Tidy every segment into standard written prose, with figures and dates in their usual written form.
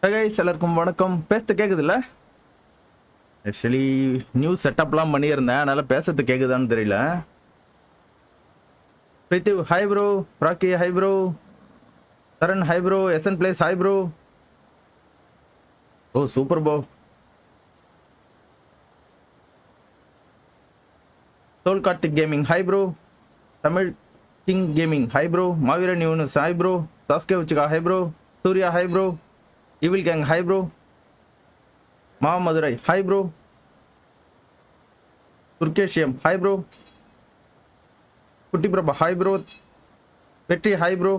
Guys எல்லாருக்கும் வணக்கம். பேசுறது கேக்குதுல்ல? ஆக்சுவலி நியூ செட்டப்லாம் பண்ணியிருந்தேன், அதனால பேசுறது கேக்குதான்னு தெரியல. Prithiv hi bro, Rocky hi bro, Charan hi bro, SN blaze hi bro. Oh super bro. Soul Karthik gaming hi bro, Tamil king gaming hi bro, Maaveeran Yunus hi bro, Sasuke Uchiha hi bro, Surya hi bro, evil gang hi bro, மா Madurai hi bro, துர்கேஷியம் hi bro, Kutty Prabha hi bro, Vetri hi bro,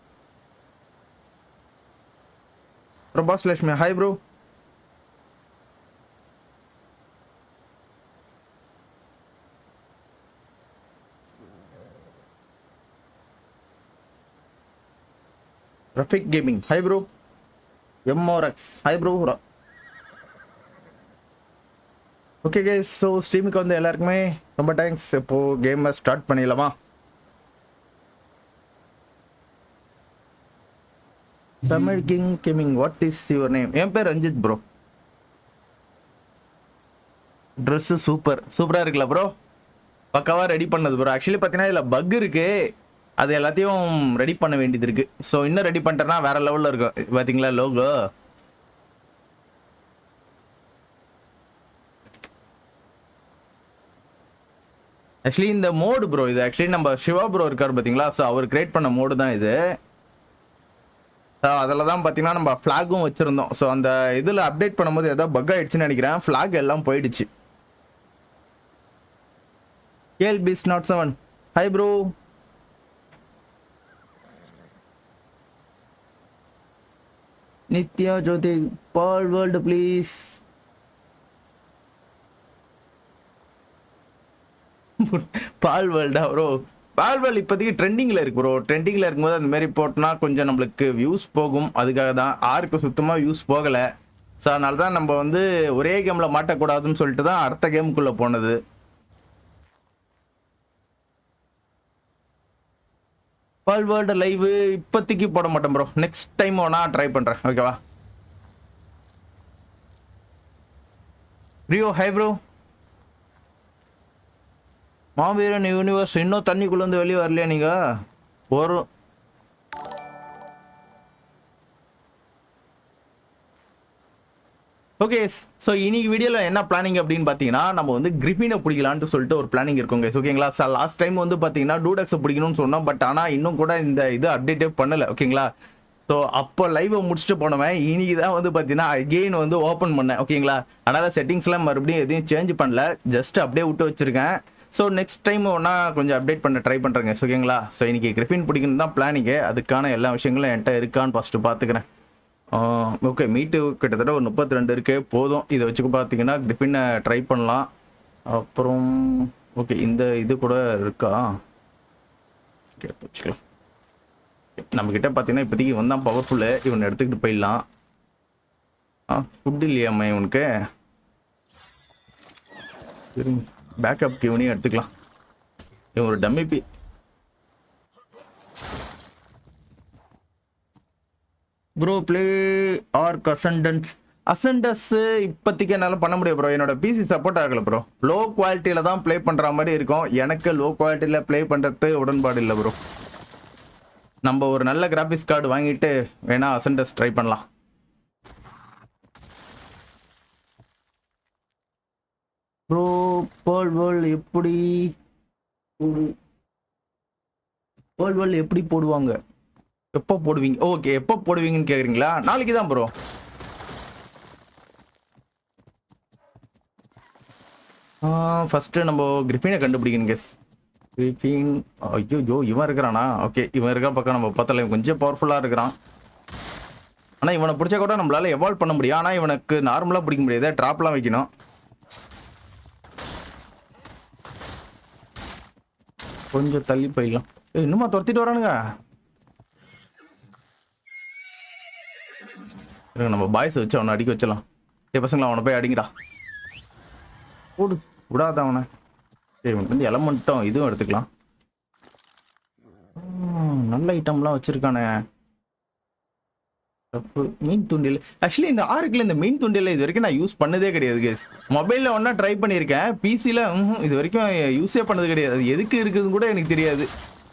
Prabhas Lakshmi hi bro, Rafiq gaming hi bro, MRX hi bro. Okay guys, so ஸ்ட்ரீமுக்கு வந்து எல்லாருக்குமே ரொம்ப thanks. இப்போ கேமை start பண்ணிடலாமா? Tamil king gaming what is your name? என் பேர் ரஞ்சித் ப்ரோ. ட்ரெஸ்ஸு சூப்பராக இருக்குல்ல ப்ரோ? பக்காவாக ரெடி பண்ணது ப்ரோ. ஆக்சுவலி பார்த்தீங்கன்னா இதில் பக் இருக்கு, அது எல்லாத்தையும் ரெடி பண்ண வேண்டியது இருக்கு. ஸோ இன்னும் ரெடி பண்ணிட்டேன்னா வேற லெவலில் இருக்கும். பார்த்தீங்களா லோகோ? ஆக்சுவலி இந்த மோடு ப்ரோ, இது ஆக்சுவலி நம்ம சிவா ப்ரோ இருக்கார் பார்த்தீங்களா? ஸோ அவர் கிரியேட் பண்ண மோடு தான் இது. அதில் தான் பார்த்தீங்கன்னா நம்ம ஃப்ளாகும் வச்சுருந்தோம். ஸோ அந்த இதில் அப்டேட் பண்ணும்போது ஏதோ பக் ஆயிடுச்சுன்னு நினைக்கிறேன், ஃப்ளாக் எல்லாம் போயிடுச்சு. கேஎல்பிஸ் not 7 hi bro. Nithya Jyothi Pal world please. Pal வேர்ல்டா ப்ரோ? பால் வேர்ல்டு இப்போதைக்கு ட்ரெண்டிங்கில் இருக்கு ப்ரோ. ட்ரெண்டிங்கில் இருக்கும்போது அந்த மாதிரி போட்டோன்னா கொஞ்சம் நம்மளுக்கு வியூஸ் போகும். அதுக்காக தான். ஆருக்கு சுத்தமாக வியூஸ் போகலை. ஸோ அதனால தான் நம்ம வந்து ஒரே கேமில் மாட்டக்கூடாதுன்னு சொல்லிட்டு தான் அடுத்த கேமுக்குள்ளே போனது. பால் வேர்ல்டு லைவ் இப்போதைக்கு போட மாட்டேன் ப்ரோ. நெக்ஸ்ட் டைம் வேணா ட்ரை பண்ணுறேன், ஓகேவா? Rio hi bro. Maaveeran universe இன்னும் தண்ணிக்குள்ளேருந்து வெளியே வரலையா நீங்கள்? ஒரு ஓகே. ஸோ இன்னைக்கு வீடியோவில் என்ன பிளானிங் அப்படின்னு பார்த்தீங்கன்னா, நம்ம வந்து கிரிஃபினை பிடிக்கலான்ட்டு சொல்லிட்டு ஒரு பிளானிங் இருக்குங்க. ஓகேங்களா? லாஸ்ட் டைம் வந்து பார்த்தீங்கன்னா டூடக்ஸை பிடிக்கணும்னு சொன்னோம். பட் ஆனால் இன்னும் கூட இந்த இது அப்டேட்டே பண்ணலை, ஓகேங்களா? ஸோ அப்போ லைவை முடிச்சுட்டு போனவன் இன்னைக்கு தான் வந்து பார்த்தீங்கன்னா அகெயின் வந்து ஓப்பன் பண்ணேன், ஓகேங்களா? அதனால் செட்டிங்ஸ்லாம் மறுபடியும் எதையும் சேஞ்ச் பண்ணல, ஜஸ்ட் அப்படியே விட்டு வச்சுருக்கேன். ஸோ நெக்ஸ்ட் டைம் ஒன்றா கொஞ்சம் அப்டேட் பண்ண ட்ரை பண்ணுறேங்க, ஓகேங்களா? ஸோ இன்றைக்கி கிரிஃபின் பிடிக்கணும் தான் பிளானிங்கு. அதுக்கான எல்லா விஷயங்களும் என்கிட்ட இருக்கான்னு ஃபஸ்ட்டு பார்த்துக்கிறேன். ஓகே, மீட்டு கிட்டத்தட்ட ஒரு 32 இருக்கு, போதும். இதை வச்சுக்க பார்த்தீங்கன்னா கிரிஃபினை ட்ரை பண்ணலாம். அப்புறம் ஓகே, இந்த இது கூட இருக்கா? ஓகே, வச்சுக்கலாம். நம்மக்கிட்ட பார்த்தீங்கன்னா இப்போதைக்கு இவன் தான் பவர்ஃபுல்லு. இவனை எடுத்துக்கிட்டு போயிடலாம். ஃபுட் இல்லையாம்மா இவனுக்கு? பேக்கப் இவனையும் எடுத்துக்கலாம். இவன் ஒரு dummy P. Bro play Ark ascendants இப்போதைக்கு என்னால் பண்ண முடியும் ப்ரோ. என்னோட பிசி சப்போர்ட் ஆகலை ப்ரோ. லோ குவாலிட்டியில் தான் ப்ளே பண்ணுற மாதிரி இருக்கும். எனக்கு லோ குவாலிட்டியில் ப்ளே பண்ணுறது உடன்பாடு இல்லை ப்ரோ. நம்ம ஒரு நல்ல கிராஃபிக்ஸ் கார்டு வாங்கிட்டு வேணா அசண்டஸ் ட்ரை பண்ணலாம். ப்ரோ பேர்ல் வேர்ல்டு எப்படி போடுவாங்க? எப்போ போடுவீங்க? ஓகே, எப்போ போடுவீங்கன்னு கேட்குறீங்களா? நாளைக்கு தான் ப்ரோ. ஃபஸ்ட்டு நம்ம கிரிஃபினை கண்டுபிடிக்கணும் கேஸ். கிரிஃபின் ஐயோ இவன் இருக்கிறானா? ஓகே, இவன் இருக்கிற பக்கம் நம்ம பார்த்தால கொஞ்சம் பவர்ஃபுல்லாக இருக்கிறான். ஆனால் இவனை பிடிச்சா கூட நம்மளால எவால்வ் பண்ண முடியும். ஆனால் இவனுக்கு நார்மலாக பிடிக்க முடியாது, ட்ராப்லாம் வைக்கணும். கொஞ்சம் தள்ளி போயிடலாம். இன்னுமா துரத்திட்டு வரானுங்க? நம்ம பாய்ஸ் வச்சு அவனை அடிக்க வச்சலாம். பசங்களா அவனை போய் அடிங்கடா. போடு, விடாத அவனை. சரி, இவனுக்கு வந்து எலமெண்ட்டும் இதுவும் எடுத்துக்கலாம். நல்ல ஐட்டம்லாம் வச்சிருக்கானே. மீன் தூண்டில் ஆக்சுவலி இந்த ஆர்க்ல இந்த மீன் தூண்டில் இது வரைக்கும் நான் யூஸ் பண்ணதே கிடையாது கேஸ். மொபைல்ல ஒன்னா ட்ரை பண்ணியிருக்கேன், பிசில இது வரைக்கும் யூஸே பண்ணது கிடையாது. அது எதுக்கு இருக்குதுன்னு கூட எனக்கு தெரியாது.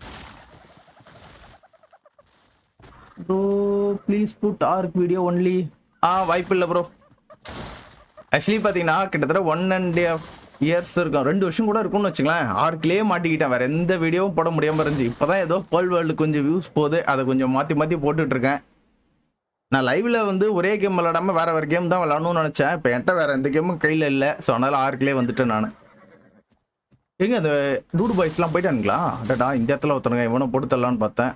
Bro please put Ark video only. வாய்ப்பு இல்லை ப்ரோ. ஆக்சுவலி பார்த்தீங்கன்னா கிட்டத்தட்ட 1.5 இயர்ஸ் இருக்கும், 2 வருஷம் கூட இருக்கும்னு வச்சுங்களேன். ஆர்க்லேயே மாட்டிக்கிட்டேன், வேற எந்த வீடியோவும் போட முடியாமல் இருந்துச்சு. இப்போதான் ஏதோ பேர்ல் வேர்ல்டு கொஞ்சம் வியூஸ் போகுது, அதை கொஞ்சம் மாற்றி மாற்றி போட்டுட்டு இருக்கேன். நான் லைவ்ல வந்து ஒரே கேம் விளையாடாம வேற வேற கேம் தான் விளையாடணும்னு நினைச்சேன். இப்போ என்கிட்ட வேற எந்த கேமும் கையில் இல்லை. ஸோ அதனால ஆர்க்லேயே வந்துட்டேன் நான். எங்க அந்த டூடு பாய்ஸ்லாம் போயிட்டானுங்களா? அடடா, இந்த இடத்துல ஒருத்தனுங்க இவனை போட்டு தரலான்னு பார்த்தேன்.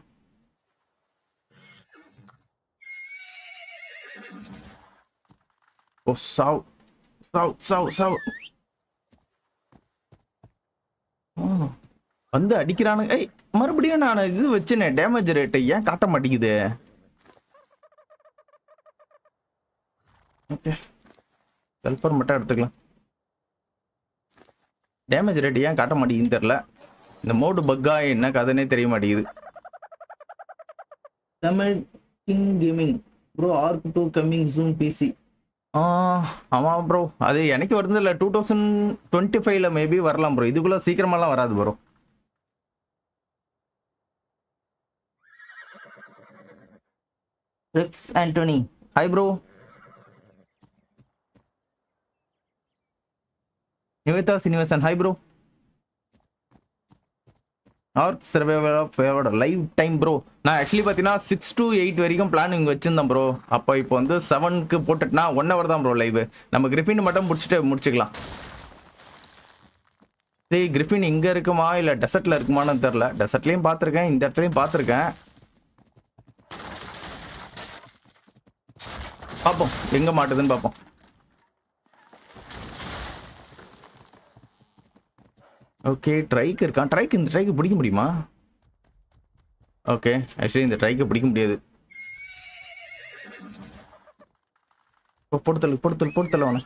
ஓ சாவ் சாவ் சாவ் சாவ். வந்து அடிக்கிறானுங்க. ஏய் மறுபடியும் நான் இது வச்சுனே டேமேஜ் ரேட்டை ஏன் காட்ட மாட்டேங்குது? ஓகே செல்ஃபர் மட்டும் எடுத்துக்கலாம். டேமேஜ் ரேட் ஏன் காட்ட மாட்டேங்குதுன்னு தெரில. இந்த மோடு பக்கா என்ன கதைனே தெரிய மாட்டேங்குது. Tamil king gaming bro Ark 2 coming zoom PC. ஆமாம் ப்ரோ, அது எனக்கு வருது இல்லை 2025ல மேபி வரலாம் ப்ரோ. இதுக்குள்ள சீக்கிரமாலாம் வராது bro. Rex Antony hi bro. Nivetha Srinivasan hi bro. Ark survival of favourite live time bro. நான் ஆக்சுவலி பார்த்தீங்கன்னா 6 to 8 வரைக்கும் பிளானிங் வச்சிருந்தேன் ப்ரோ. அப்போ இப்போ வந்து 7க்கு போட்டுட்டுனா 1 hour தான் ப்ரோ லைவ். நம்ம கிரிஃபின் மட்டும் முடிச்சுக்கலாம். சரி கிரிஃபின் இங்கே இருக்குமா இல்லை டெசர்ட்டில் இருக்குமான்னு தெரில. டெசர்ட்லேயும் பார்த்துருக்கேன், இந்த இடத்துலையும் பார்த்துருக்கேன். பார்ப்போம் எங்கே மாட்டுதுன்னு பார்ப்போம். ஓகே ட்ரைக்கு இருக்கான். ட்ரைக்கு இந்த ட்ரைக்கு பிடிக்க முடியுமா? ஓகே ஆக்சுவலி இந்த ட்ரைக்கு பிடிக்க முடியாது. பொடுத்தல் அவனை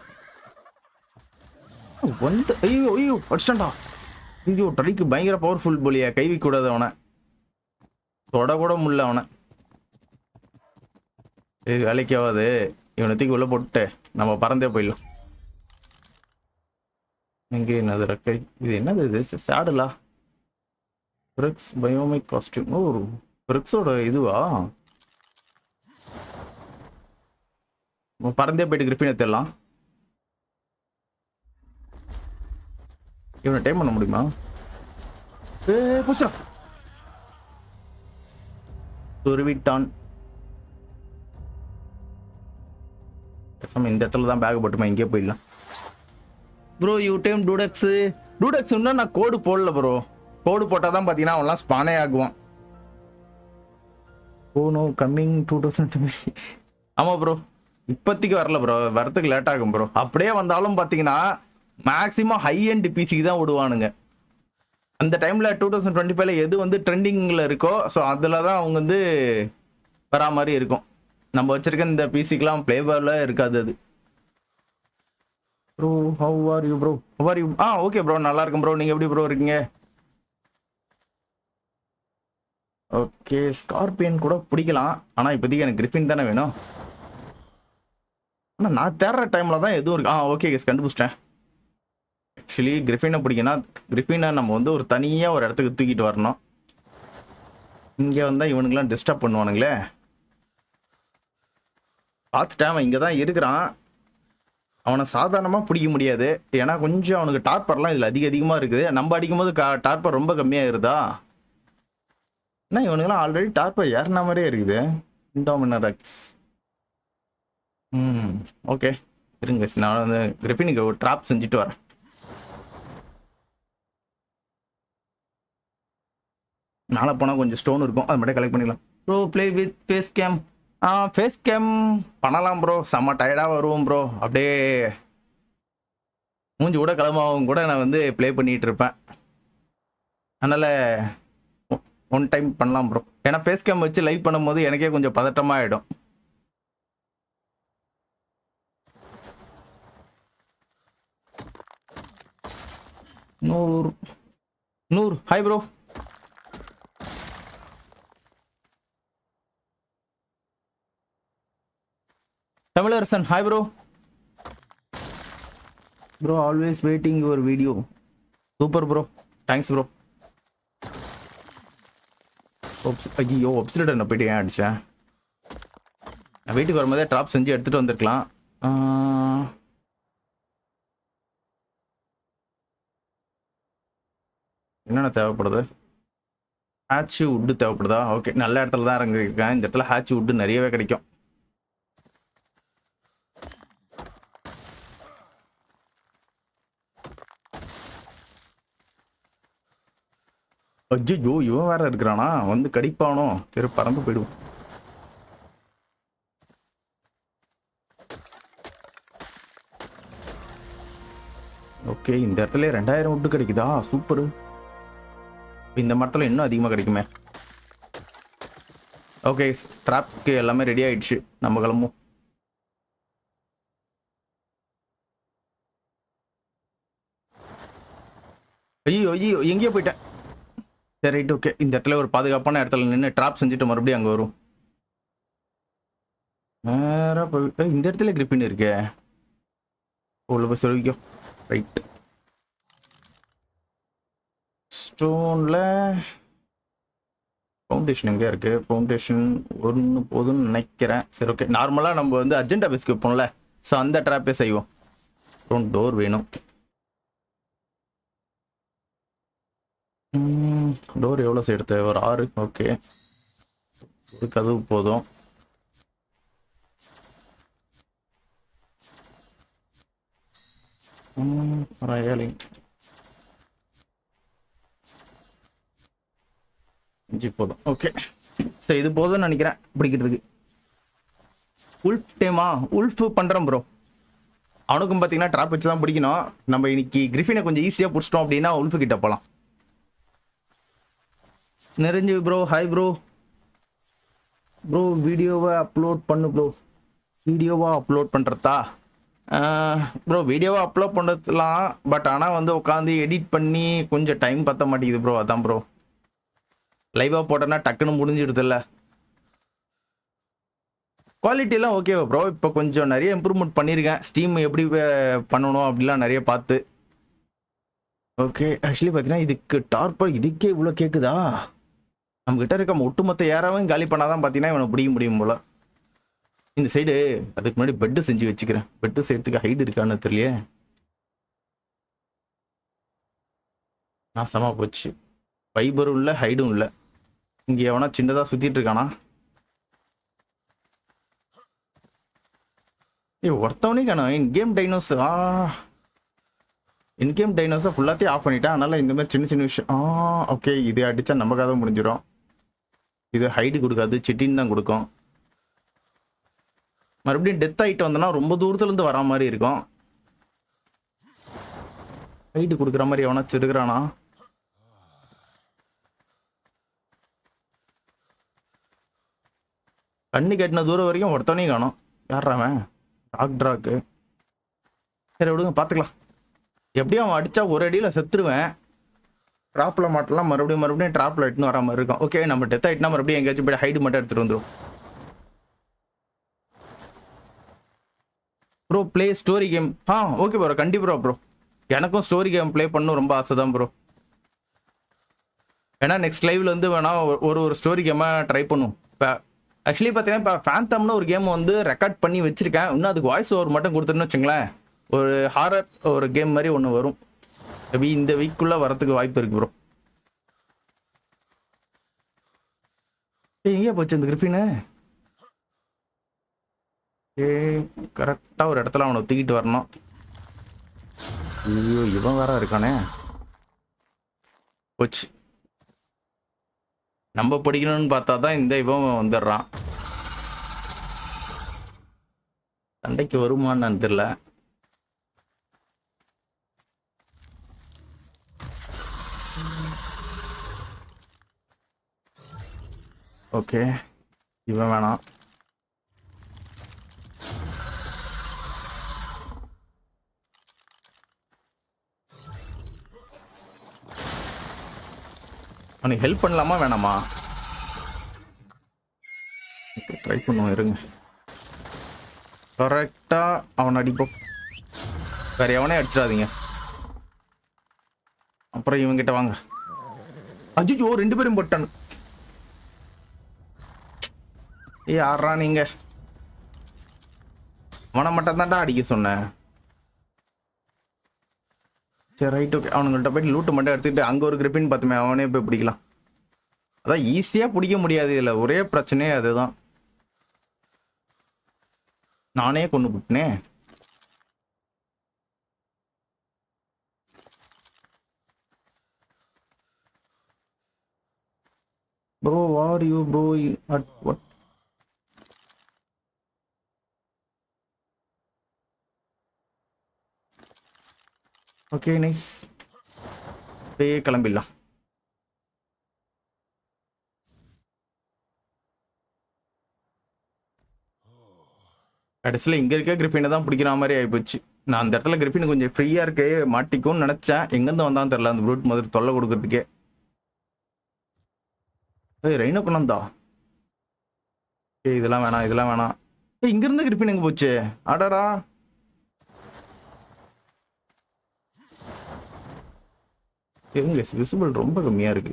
வந்து. ஐயோ ஐயோ அடிச்சிட்டான்டா. ஐயோ ட்ரைக்கு பயங்கர பவர்ஃபுல் போலியா, கை வைக்க கூடாது அவனை, தொட கூட முடியல அவனை. இது வேலைக்கு ஆகாது, இவனை தூக்கி உள்ள போட்டு நம்ம பறந்தே போயிடலாம். எங்கே என்னது ரெக்கை? இது என்னது? இது சேடலா? BRICS பயோமிக் costume. ஓ பிரிக்ஸோட இதுவா? பறந்தே போயிட்டு கிரிஃபின் எடுத்துடலாம். இவனை டைம் பண்ண முடியுமா? போச்சா துருவிட்டான். இந்த இடத்துல தான் பேக் போட்டுமா, இங்கே போயிடலாம். ப்ரோ யூ டைம் டூடெக்ஸ் இன்னும் நான் கோடு போடல ப்ரோ. கோடு போட்டால் தான் பார்த்தீங்கன்னா அவன்லாம் ஸ்பானே ஆகுவான். Oh no coming 2020. ஆமாம் ப்ரோ இப்போதைக்கு வரல ப்ரோ, வரத்துக்கு லேட் ஆகும் ப்ரோ. அப்படியே வந்தாலும் பார்த்தீங்கன்னா மேக்ஸிமம் ஹை எண்ட் பிசிக்கு தான் விடுவானுங்க. அந்த டைமில் 2025ல எது வந்து ட்ரெண்டிங்கில் இருக்கோ ஸோ அதில் தான் அவங்க வந்து வரா மாதிரி இருக்கும். நம்ம வச்சிருக்க இந்த பிசிக்கெலாம் ப்ளேவரில் இருக்காது அது. Bro how are you bro? How are you? Okay bro நல்லா இருக்கும் ப்ரோ. நீங்கள் எப்படி ப்ரோ இருக்கீங்க? ஓகே ஸ்கார்பியன் கூட பிடிக்கலாம், ஆனால் இப்போதைக்கு எனக்கு கிரிஃபின் தானே வேணும். ஆனால் நான் தேடுற டைமில் தான் எதுவும் இருக்கு. ஓகே கேஸ் கண்டுபிடிச்சிட்டேன். ஆக்சுவலி கிரிஃபினை பிடிக்கணும். கிரிஃபினை நம்ம வந்து ஒரு தனியாக ஒரு இடத்துக்கு தூக்கிட்டு வரணும். இங்கே வந்தால் இவனுங்களாம் டிஸ்டர்ப் பண்ணுவானுங்களே. பார்த்துட்டேன், அவன் இங்கே தான் இருக்கிறான். அவனை சாதாரணமாக பிடிக்க முடியாது, ஏன்னா கொஞ்சம் அவனுக்கு டார்பர்லாம் இதில் அதிகமாக இருக்குது. நம்ம அடிக்கும்போது டார்பர் ரொம்ப கம்மியாகிருதா? ஏன்னா இவனுங்களாம் ஆல்ரெடி டார்பர் ஏறின மாதிரியே இருக்குது. இண்டோமினரக்ஸ். ஓகே இருங்க, நான் வந்து கிரிஃபினுக்கு ஒரு ட்ராப் செஞ்சுட்டு வரேன். மேலே போனால் கொஞ்சம் ஸ்டோன் இருக்கும், அது மட்டும் கலெக்ட் பண்ணிக்கலாம். Bro play with face cam. Face cam பண்ணலாம் ப்ரோ. செம்ம டயர்டாக வருவோம் ப்ரோ, அப்படியே மூஞ்சி கூட கிளம்பாவும் கூட நான் வந்து ப்ளே பண்ணிகிட்டு இருப்பேன். அதனால் ஒன் டைம் பண்ணலாம் ப்ரோ. ஏன்னா ஃபேஸ் கேம் வச்சு லைவ் பண்ணும்போது எனக்கே கொஞ்சம் பதட்டமாக ஆகிடும். நூறு hi bro. Tamilarasan hi bro. Bro always waiting your video. Super bro, thanks bro. ஐயோ ஒப்சிலேட்டர் நான் போயிட்டு ஏன் அடிச்சேன்? நான் வீட்டுக்கு வரும்போதே ட்ராப் செஞ்சு எடுத்துகிட்டு வந்திருக்கலாம். என்னென்ன தேவைப்படுது? ஹேட்ச் வுட்டு தேவைப்படுதா? ஓகே, நல்ல இடத்துல தான் இறங்கிருக்கேன். இந்த இடத்துல ஹேட்ச் வுட்டு நிறையவே கிடைக்கும். அஜ்ஜோ இவன் வேற இருக்கிறானா? வந்து கடிப்பானோ? சரி பறந்து போயிடுவோம். ஓகே, இந்த இடத்துல 2000 வுட்டு கிடைக்குதா? சூப்பரு. இந்த மரத்தில் இன்னும் அதிகமாக கிடைக்குமே. ஓகே, ட்ராப்க்கு எல்லாமே ரெடி ஆயிடுச்சு, நம்ம கிளம்பும். ஐயோ ஐயோ எங்கேயோ போயிட்டேன். சரி ரைட், ஓகே. இந்த இடத்துல ஒரு பாதுகாப்பான இடத்துல நின்று ட்ராப் செஞ்சுட்டு மறுபடியும் அங்கே வரும். நேராக போயிட்டு இந்த இடத்துல கிரிப்பின் இருக்கே, உள்ள போய் சொல்லிக்கோ. ரைட், ஸ்டோனில் ஃபவுண்டேஷன் எங்கே இருக்கு? ஃபவுண்டேஷன் ஒன்று போதும்னு நினைக்கிறேன். சரி ஓகே, நார்மலாக நம்ம வந்து அர்ஜென்டா பேஸ்க்கு வைப்போம்ல, ஸோ அந்த ட்ராப்பே செய்வோம். அப்புறம் டோர் வேணும். டோர் எவ்வளோ சைடு தேவை? ஒரு 6. ஓகே, ஒரு கதவு போதும். ரயலிங் 5 போதும். ஓகே, சரி இது போதும்னு நினைக்கிறேன் பிடிக்கிறதுக்கு. உல்ஃப் டேமா? உல்ஃப் பண்ணுறேன் ப்ரோ. அவனுக்கும் பார்த்தீங்கன்னா ட்ராப் வச்சு தான் பிடிக்கணும். நம்ம இன்னைக்கு கிரிஃபினை கொஞ்சம் ஈஸியாக பிடிச்சிட்டோம் அப்படின்னா உல்ஃபு கிட்ட போகலாம். நிறைஞ்சு ப்ரோ ஹாய் ப்ரோ. ப்ரோ வீடியோவை அப்லோட் பண்ணு ப்ரோ. வீடியோவா அப்லோட் பண்ணுறதா? ப்ரோ வீடியோவை அப்லோட் பண்ணுறதுலாம், பட் ஆனால் வந்து உட்காந்து எடிட் பண்ணி கொஞ்சம் டைம் பற்ற மாட்டேங்குது ப்ரோ. அதான் ப்ரோ, லைவாக போட்டோன்னா டக்குன்னு முடிஞ்சிடுதில்ல. குவாலிட்டிலாம் ஓகேவா ப்ரோ? இப்போ கொஞ்சம் நிறைய இம்ப்ரூவ்மெண்ட் பண்ணியிருக்கேன். ஸ்டீம் எப்படி பண்ணணும் அப்படிலாம் நிறைய பார்த்து. ஓகே, ஆக்சுவலி பார்த்தீங்கன்னா இதுக்கு டார்பர் இதுக்கே இவ்வளோ கேட்குதா? நம்மகிட்ட இருக்க ஒட்டுமொத்த ஏறாவும் காலி பண்ணாதான் பார்த்தீங்கன்னா இவனை பிடிக்க முடியும் போல. இந்த சைடு அதுக்கு முன்னாடி பெட்டு செஞ்சு வச்சுக்கிறேன். பெட்டு செய்யறதுக்கு ஹைட் இருக்கான்னு தெரியலையே. நாசமா போச்சு. ஃபைபரும் இல்லை, ஹைடும் இல்லை. இங்கே எவனா சின்னதாக சுற்றிட்டு இருக்கானா? ஒருத்தவனே காணும். இன்கேம் டைனோஸ் இன்கேம் டைனோஸை ஃபுல்லாத்தையும் ஆஃப் பண்ணிட்டேன். அதனால இந்த மாதிரி சின்ன சின்ன விஷயம். ஓகே, இது அடித்தா நம்ம கதை முடிஞ்சிடும். இது ஹைடு கொடுக்காது, சிட்டின்னு தான் கொடுக்கும். மறுபடியும் டெத் ஆகிட்டு வந்தோன்னா ரொம்ப தூரத்துலேருந்து வரா மாதிரி இருக்கும். ஹைடு கொடுக்குற மாதிரி எவனாச்சும் இருக்கிறானா? கண்ணு கட்டின தூரம் வரைக்கும் ஒருத்தவனையும் காணும். யார்றாவன்? டாக்டராக்கு. சரி விடுங்க, பார்த்துக்கலாம். எப்படியும் அவன் அடித்தா ஒரு அடியில் செத்துருவேன். ட்ராப்பில் மாட்டலாம், மறுபடியும் ட்ராப்பில் எட்டுன்னு வர மாதிரி இருக்கும். ஓகே, நம்ம டெத் ஆகிட்டுனா மறுபடியும் எங்கேயாச்சும் போய் ஹைடு மட்டும் எடுத்துகிட்டு வந்துடும். Bro play story game. Okay bro, கண்டிப்பாக ப்ரோ. எனக்கும் ஸ்டோரி கேம் ப்ளே பண்ணணும் ரொம்ப ஆசை தான் ப்ரோ. ஏன்னா நெக்ஸ்ட் லைவ்ல வந்து வேணா ஒரு ஸ்டோரி கேமாக ட்ரை பண்ணும். இப்போ ஆக்சுவலி பார்த்தீங்கன்னா இப்போ ஃபேந்தம்னு ஒரு கேம் வந்து ரெக்கார்ட் பண்ணி வச்சிருக்கேன். இன்னும் அதுக்கு வாய்ஸ் ஓவர் மட்டும் கொடுத்துருன்னு வச்சுங்களேன், ஒரு ஹாரர் ஒரு கேம் மாதிரி ஒன்று வரும். மேபி இந்த வீக்குள்ளே வரத்துக்கு வாய்ப்பு இருக்கு ப்ரோ. எங்கேயா போச்சு இந்த கிரிஃபின்னு? கரெக்டாக ஒரு இடத்துல அவனை தூக்கிட்டு வரணும். ஐயோ இவன் வேற இருக்கானே. போச்சு. நம்ம படிக்கணும்னு பார்த்தா தான் இந்த இவன் வந்துடுறான். சண்டைக்கு வருமான்னு தெரியல. ஓகே, இவன் வேணாம். அவனுக்கு ஹெல்ப் பண்ணலாமா வேணாமா? ட்ரை பண்ணுவோம் இருங்க. கரெக்டா அவன் அடிப்போம். வேற எவனே அடிச்சிடாதீங்க. அப்புறம் இவங்கிட்ட வாங்க. அஜிஜோ 2 பேரும் போட்டானு. யாரா நீங்க? அவனை மட்டும் தான்டா அடிக்க சொன்னேன். சரி ரைட் ஓகே. அவனுங்கள்ட்ட போயிட்டு லூட்டு மட்டும் எடுத்துக்கிட்டு அங்கே ஒரு கிரிப்பின் பார்த்துமே அவனே போய் பிடிக்கலாம். அதான் ஈஸியாக பிடிக்க முடியாது. இதில் ஒரே பிரச்சனையே அதுதான். நானே கொண்டு விட்டனே. Bro are you bro at what? Okay nice. அப்படியே கிளம்பிடலாம். கடைசியில் இங்கே இருக்க கிரிப்பினை தான் பிடிக்கிற மாதிரி ஆகிப்போச்சு. நான் அந்த இடத்துல கிரிப்பின் கொஞ்சம் ஃப்ரீயாக இருக்கே மாட்டிக்கும்னு நினச்சேன். எங்கேருந்து வந்தான்னு தெரில அந்த ப்ரூட் மாதிரி தொல்லை கொடுக்கறதுக்கே. ஏய் ரெயினோ கொண்டாந்தா. ஏய் இதெல்லாம் வேணாம் இதெல்லாம் வேணாம். ஏய் இங்கேருந்து கிரிப்பின் எங்கே போச்சு? ஆடாடா. எங்க விசிபிள் ரொம்ப கம்மியாக இருக்கு.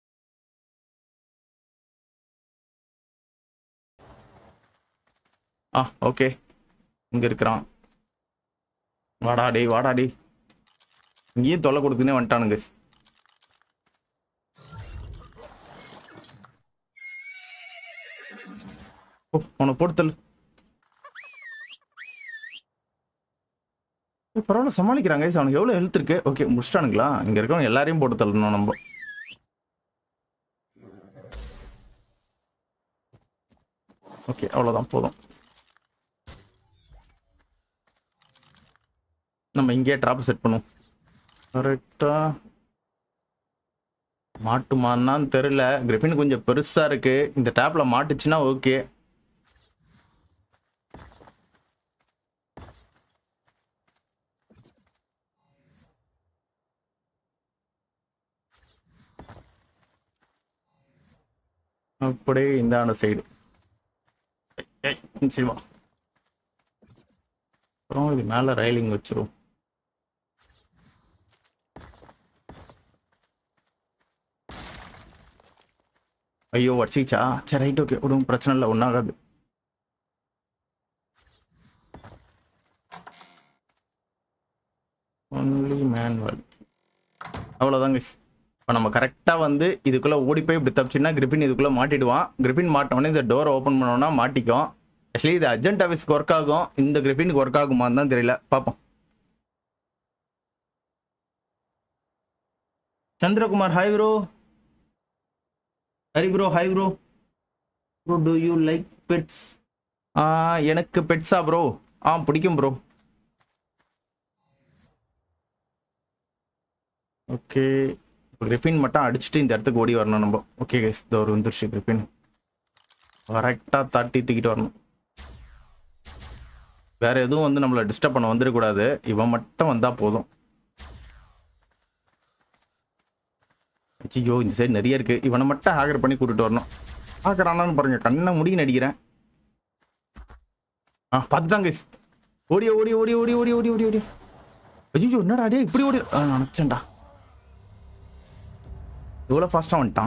ஓகே இங்கே இருக்கிறான். வாடாடி வாடாடி. இங்கேயும் தொல்லை கொடுத்துனே வந்துட்டானுங்க. அவனை போடுத்தல். பரவாயில்ல சமாளிக்கிறாங்க. அவனுக்கு எவ்வளோ ஹெல்த் இருக்கு. ஓகே முடிச்சிட்டானுங்களா? இங்கே இருக்கவங்க எல்லாரையும் போட்டு தள்ளணும் நம்ம. ஓகே அவ்வளோதான் போதும். நம்ம இங்கேயே ட்ராப் செட் பண்ணுவோம். கரெக்டா மாட்டுமான்னு தெரியல. கிரிப்பின் கொஞ்சம் பெருசா இருக்கு. இந்த ட்ராப்ல மாட்டுச்சுன்னா ஓகே. அப்படியே இந்த சைடு சிவா. அப்புறம் இது மேல ரயிலிங் வச்சிரும். ஐயோ வச்சிச்சா? சரி ரைட் ஓகே ஒன்றும் பிரச்சனை இல்லை, ஒன்றாகாது. Only manual. அவ்வளோதாங்க. இப்போ நம்ம கரெக்டாக வந்து இதுக்குள்ளே ஓடி போய் இப்படி தப்பிச்சுன்னா கிரிப்பின் இதுக்குள்ளே மாட்டிடுவான். கிரிப்பின் மாட்டோன்னே இந்த டோரை ஓப்பன் பண்ணோன்னா மாட்டிக்கும். ஆக்சுவலி இது அர்ஜென்ட் ஆஃபீஸ்க்கு ஒர்க் ஆகும். இந்த கிரிப்பினுக்கு ஒர்க் ஆகுமான்னு தான் தெரியல, பார்ப்போம். Chandrakumar hi bro. Hari bro hi bro. Bro do you like pets? எனக்கு பெட்ஸா ப்ரோ? பிடிக்கும் ப்ரோ. ஓகே கிரிப்பின் மட்டும் அடிச்சுட்டு இந்த இடத்துக்கு ஓடி வரணும் நம்ம. ஓகே கைஸ் இந்த ஒரு வந்துருச்சு கிரிப்பின். கரெக்டாக தட்டி தூக்கிட்டு வரணும். வேற எதுவும் வந்து நம்மளை டிஸ்டர்ப் பண்ண வந்துடக்கூடாது. இவன் மட்டும் வந்தால் போதும். ஐயோ இந்த சைடு நிறைய இருக்கு. இவனை மட்டும் ஹேக்கர் பண்ணி கூட்டிட்டு வரணும். ஹேக்கர் ஆனான்னு பாருங்க, கண்ணை முடிக்க நடிக்கிறேன். பார்த்துட்டாங்க. ஓடி ஓடி ஓடி ஓடி ஓடி ஓடி ஓடி ஓடி. ஐயோ என்னடா டே இப்படி ஓடி நினச்சேன்டா. இவ்வளோ ஃபாஸ்ட்டாக வந்துட்டான்.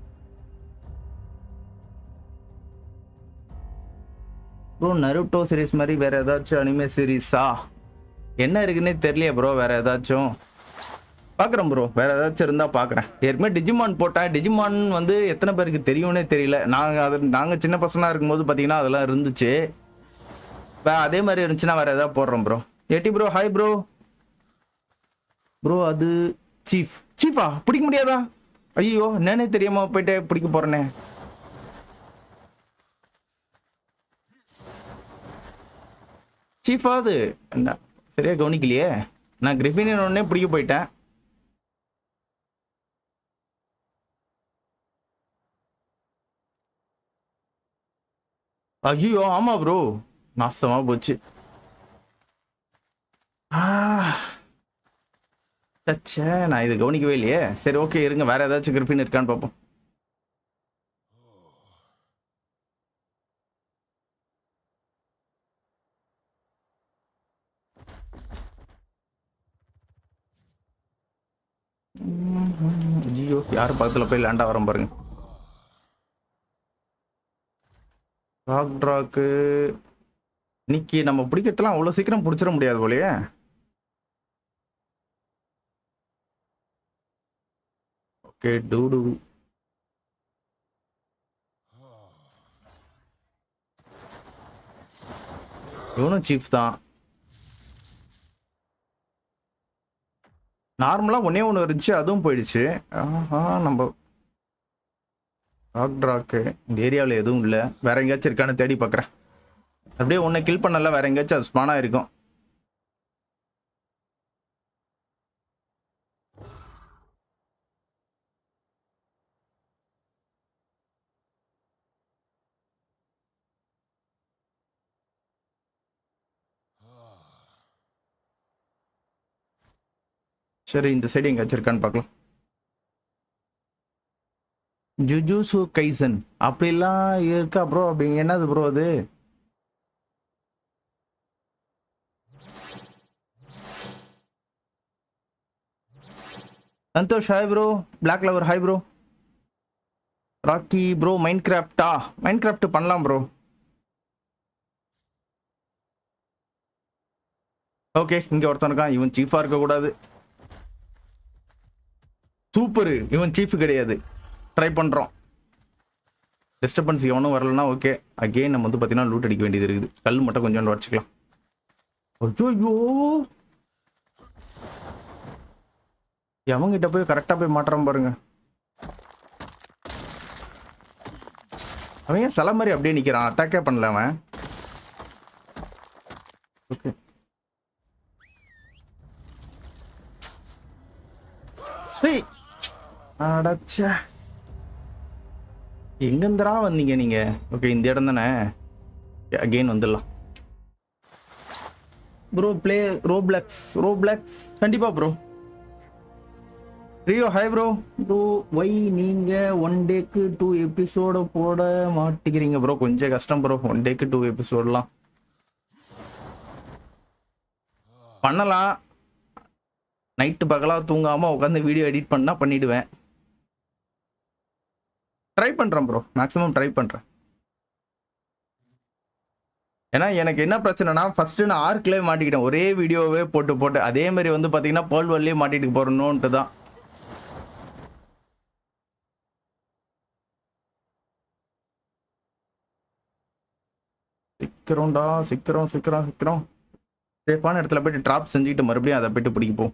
ப்ரோ நருட்டோ சீரீஸ் மாதிரி வேற ஏதாச்சும் அனிமே சீரீஸா என்ன இருக்குன்னே தெரியலையே ப்ரோ. வேற ஏதாச்சும் பார்க்குறேன் ப்ரோ. வேற ஏதாச்சும் இருந்தால் பார்க்குறேன். ஏற்கனவே டிஜிமான் போட்டேன். டிஜிமான் வந்து எத்தனை பேருக்கு தெரியும்னே தெரியல. நாங்கள் சின்ன பசங்களாக இருக்கும்போது பார்த்தீங்கன்னா அதெல்லாம் இருந்துச்சு. அதே மாதிரி இருந்துச்சுன்னா வேற ஏதாவது போடுறோம் ப்ரோ. ஏட்டி ப்ரோ ஹாய் ப்ரோ. ப்ரோ அது சீஃபா பிடிக்க முடியாதா? ஐயோ என்னன்னே தெரியாம போயிட்டு பிடிக்க போறேனே. சீஃபா அது என்ன சரியா கவனிக்கலையே. நான் கிரிப்பின் உடனே பிடிக்க போயிட்டேன். ஐயோ ஆமா ப்ரோ நாசமா போச்சு. நான் இது கவனிக்கவே இல்லையே. சரி ஓகே இருங்க வேற ஏதாச்சும் கிரிப்பின் இருக்கான்னு பார்ப்போம். ஐயோ யார் பக்கத்துல போய் லேண்டா வரோம் பாருங்க. ராக் ட்ராக்கு இன்னைக்கு நம்ம பிடிக்கிறதுலாம் அவ்வளோ சீக்கிரம் பிடிச்சிட முடியாது போலயே. ஓகே டூடு இவனும் சீஃப் தான். நார்மலா ஒன்னே ஒன்று இருந்துச்சு, அதுவும் போயிடுச்சு. ஆஹா நம்ம ராக் ட்ராக்கு இந்த ஏரியாவில் எதுவும் இல்லை. வேற எங்கேயாச்சும் இருக்கான்னு தேடி பார்க்குறேன். அப்படியே ஒன்று கில் பண்ணல, வேற எங்கேயாச்சும் அது ஸ்பானா இருக்கும். சரி இந்த சைடு எங்கேயாச்சும் இருக்கான்னு பார்க்கலாம். ஜுஜுசு கைசன் அப்படிலாம் இருக்கா ப்ரோ? அப்படி என்னது ப்ரோ அது? Santhosh hi bro. Black lover hi bro. Rocky bro mind கிராஃப்டா? மைண்ட் கிராஃப்ட் பண்ணலாம் ப்ரோ. ஓகே இங்க ஒருத்தன் இருக்கான். இவன் சீஃபா இருக்க கூடாது. சூப்பர், இவன் சீஃப் கிடையாது. ட்ரை பண்றோம். டிஸ்டர்பன்ஸ் எவனும் வரலன்னா ஓகே. அகெயின் நம்ம வந்து பார்த்தீங்கன்னா லூட் அடிக்க வேண்டியது இருக்குது. கல் மட்டும் கொஞ்சம் உடச்சிக்கலாம். ஐயோ எவங்கிட்ட போய் கரெக்டாக போய் மாட்டுறான் பாருங்க. அவன் ஏன் சில மாதிரி அப்படியே நிற்கிறான்? அட்டாக்கே பண்ணல அவன். ஓகே அடச்சா எங்கேருந்துடா வந்தீங்க நீங்க? ஓகே இந்த இடம் தானே. அகெயின் வந்துடலாம் ப்ரோ. Play Roblox. ரோப்ளக்ஸ் கண்டிப்பா bro. Rio hi bro. Bro why நீங்க 1 டேக்கு 2 எபிசோட போட மாட்டேங்கிறீங்க ப்ரோ? கொஞ்சம் கஷ்டம் ப்ரோ. 1 டேக்கு 2 எபிசோடலாம் பண்ணலாம். நைட்டு பகலாக தூங்காமல் உட்காந்து வீடியோ எடிட் பண்ணால் பண்ணிவிடுவேன். ட்ரை பண்ணுறேன் ப்ரோ, மேக்ஸிமம் ட்ரை பண்ணுறேன். ஏன்னா எனக்கு என்ன பிரச்சனைனா ஃபஸ்ட்டு நான் ஆர்க்லேயே மாட்டிக்கிட்டேன். ஒரே வீடியோவே போட்டு அதே மாதிரி வந்து பார்த்தீங்கன்னா பேர்ல் வேர்ல்ட்லேயே மாட்டிட்டு போகிறணுன்ட்டு தான். சீக்கிரம்டா சீக்கிரம் சீக்கிரம் சீக்கிரம் சேஃபான இடத்துல போய்ட்டு ட்ராப் செஞ்சுக்கிட்டு மறுபடியும் அதை போய்ட்டு பிடிப்போம்.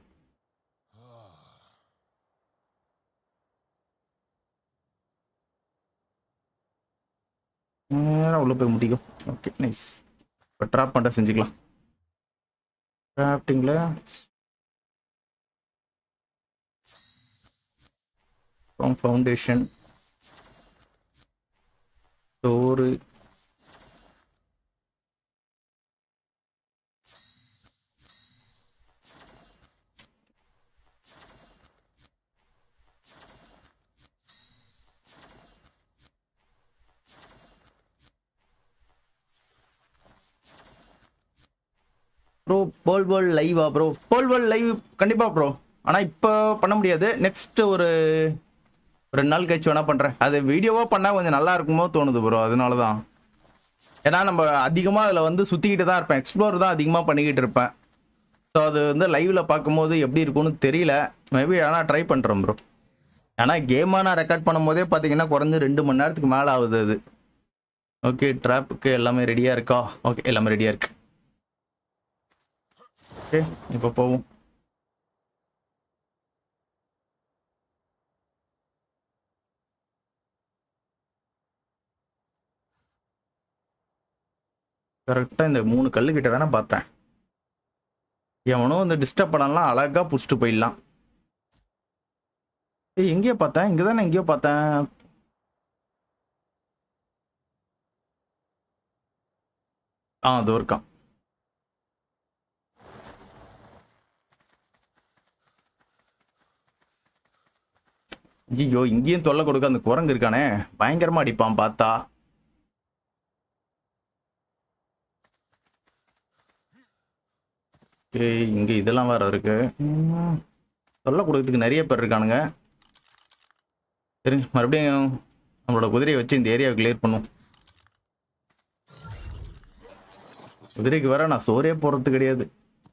நேராக உள்ள போய் முடிக்கும். Okay nice. இப்போ ட்ராப் பண்ணுற செஞ்சுக்கலாம். கிராஃப்டிங்கில் foundation door bro. Pearl world லைவா ப்ரோ? பேர்ல் வேர்ல்ட் லைவ் கண்டிப்பா ப்ரோ. ஆனால் இப்போ பண்ண முடியாது. நெக்ஸ்ட் ஒரு 2 நாள் கழிச்சு வேணா பண்ணுறேன். அது வீடியோவாக பண்ணால் கொஞ்சம் நல்லா இருக்குமோ தோணுது ப்ரோ. அதனால தான். ஏன்னா நம்ம அதிகமாக அதில் வந்து சுற்றிக்கிட்டு தான் இருப்பேன். எக்ஸ்ப்ளோர் தான் அதிகமாக பண்ணிக்கிட்டு இருப்பேன். ஸோ அது வந்து லைவில் பார்க்கும்போது எப்படி இருக்கும்னு தெரியல. மேபி ஆனால் ட்ரை பண்ணுறேன் ப்ரோ. ஏன்னா கேமாக நான் ரெக்கார்ட் பண்ணும்போதே பார்த்தீங்கன்னா குறைஞ்சு 2 மணி நேரத்துக்கு மேலே ஆகுது அது. ஓகே ட்ராப்புக்கு எல்லாமே ரெடியாக இருக்கா? ஓகே எல்லாமே ரெடியாக இருக்கு. ஓகே இப்போ போவோம். கரெக்டாக இந்த 3 கல்லுக்கிட்ட தானே பார்த்தேன். எவனும் இந்த டிஸ்டர்ப் பண்ணலாம், அழகாக புடிச்சிட்டு போயிடலாம். ஏய் எங்கேயோ பார்த்தேன், இங்கே தானே எங்கேயோ பார்த்தேன். அது இருக்கான். ஐயோ இங்கேயும் தொல்லை கொடுக்க அந்த குரங்கு இருக்கானே, பயங்கரமா அடிப்பான் பார்த்தா. இங்க இதெல்லாம் வேற இருக்கு. தொல்லை கொடுக்கறதுக்கு நிறைய பேர் இருக்கானுங்க. சரிங்க, மறுபடியும் நம்மளோட குதிரையை வச்சு இந்த ஏரியாவை கிளியர் பண்ணும். குதிரைக்கு வர நான் சோறே போறது கிடையாது.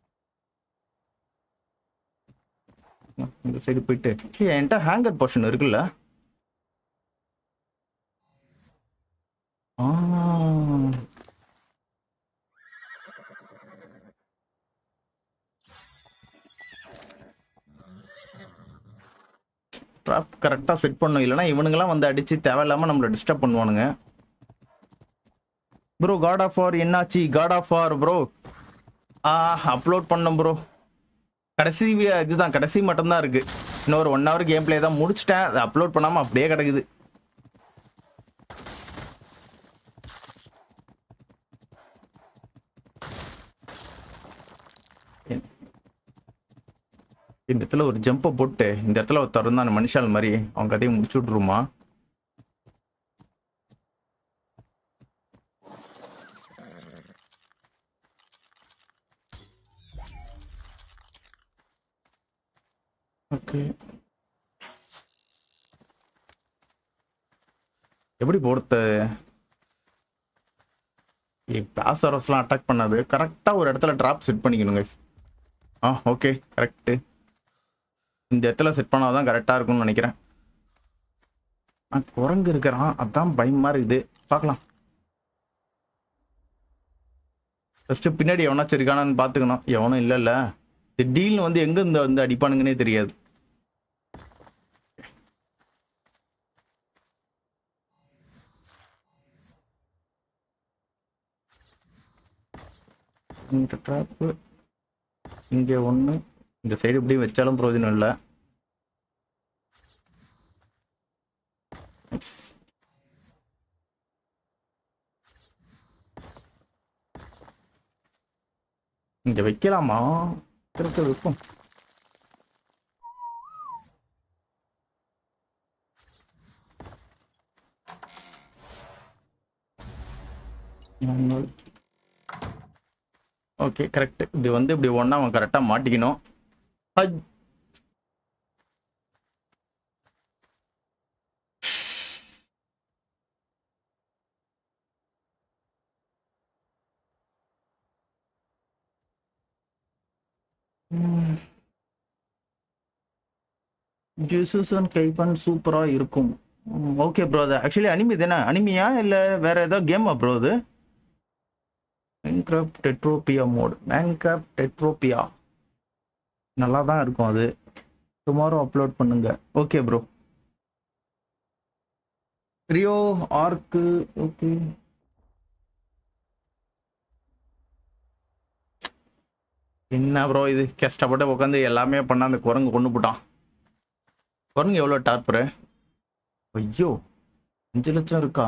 இந்த சைடு போயிட்டு என்கிட்ட ஹேங்கர் போர்ஷன் இருக்குல்ல. ட்ராப் கரெக்டாக செட் பண்ணும், இல்லைனா இவனுங்கெல்லாம் வந்து அடிச்சு தேவையில்லாமல் நம்மளை டிஸ்டர்ப் பண்ணுவானுங்க. ப்ரோ காட் ஆஃப் வார் என்னாச்சு? God of War bro upload பண்ணோம் ப்ரோ. கடைசி இதுதான், கடைசி மட்டும்தான் இருக்கு. இன்னொரு 1 hour கேம் பிளே தான் முடிச்சிட்டேன். அதை அப்லோட் பண்ணாமல் அப்படியே கிடக்குது. இந்த இடத்துல ஒரு ஜம்பை போட்டு இந்த இடத்துல ஒரு திறந்தான் மனுஷால் மாதிரி அவங்க கதையை முடிச்சு விட்ருமா. ஓகே, எப்படி போடுறது? பேசரஸ்லாம் அட்டாக் பண்ணாது. கரெக்டாக ஒரு இடத்துல ட்ராப் செட் பண்ணிக்கணுங்க. Okay correct. இந்த இடத்துல செட் பண்ணாதான் கரெக்டாக இருக்கும்னு நினைக்கிறேன். குரங்கு இருக்கிறான், அதான் பயமா இருக்குது. பார்க்கலாம். ஃபஸ்ட்டு பின்னாடி எவனாச்சும் இருக்கானான்னு பார்த்துக்கணும். எவனும் இல்லைல்ல. திடீர்னு வந்து எங்கே இந்த வந்து அடிப்பானுங்கன்னே தெரியாது. இந்த ட்ராப்பு இங்கே ஒன்று, இந்த சைடு இப்படி வச்சாலும் பிரயோஜனம் இல்லை. இங்கே வைக்கலாமா? இருக்க வைப்போம். Okay correct. இப்படி வந்து இப்படி ஒன்றா அவன் கரெக்டாக மாட்டிக்கணும். ஜூசஸ் அண்ட் கைப்பன் சூப்பராக இருக்கும். ஓகே ப்ரோ, அது ஆக்சுவலி அனிமி தானே? அனிமியா இல்லை வேற ஏதாவது கேமா ப்ரோ? அது மைன்கிராஃப்ட் டெட்ரோபியா மோட். மைன்கிராஃப்ட் டெட்ரோபியா நல்லா தான் இருக்கும். அது டுமாரோ அப்லோட் பண்ணுங்க. Okay bro. ரியோ ஆர்க்கு. ஓகே, என்ன ப்ரோ இது கஷ்டப்பட்டு உட்காந்து எல்லாமே பண்ண அந்த குரங்கு கொண்டு போட்டான். குரங்கு எவ்வளோ டார்பரு? ஐயோ 5 லட்சம் இருக்கா?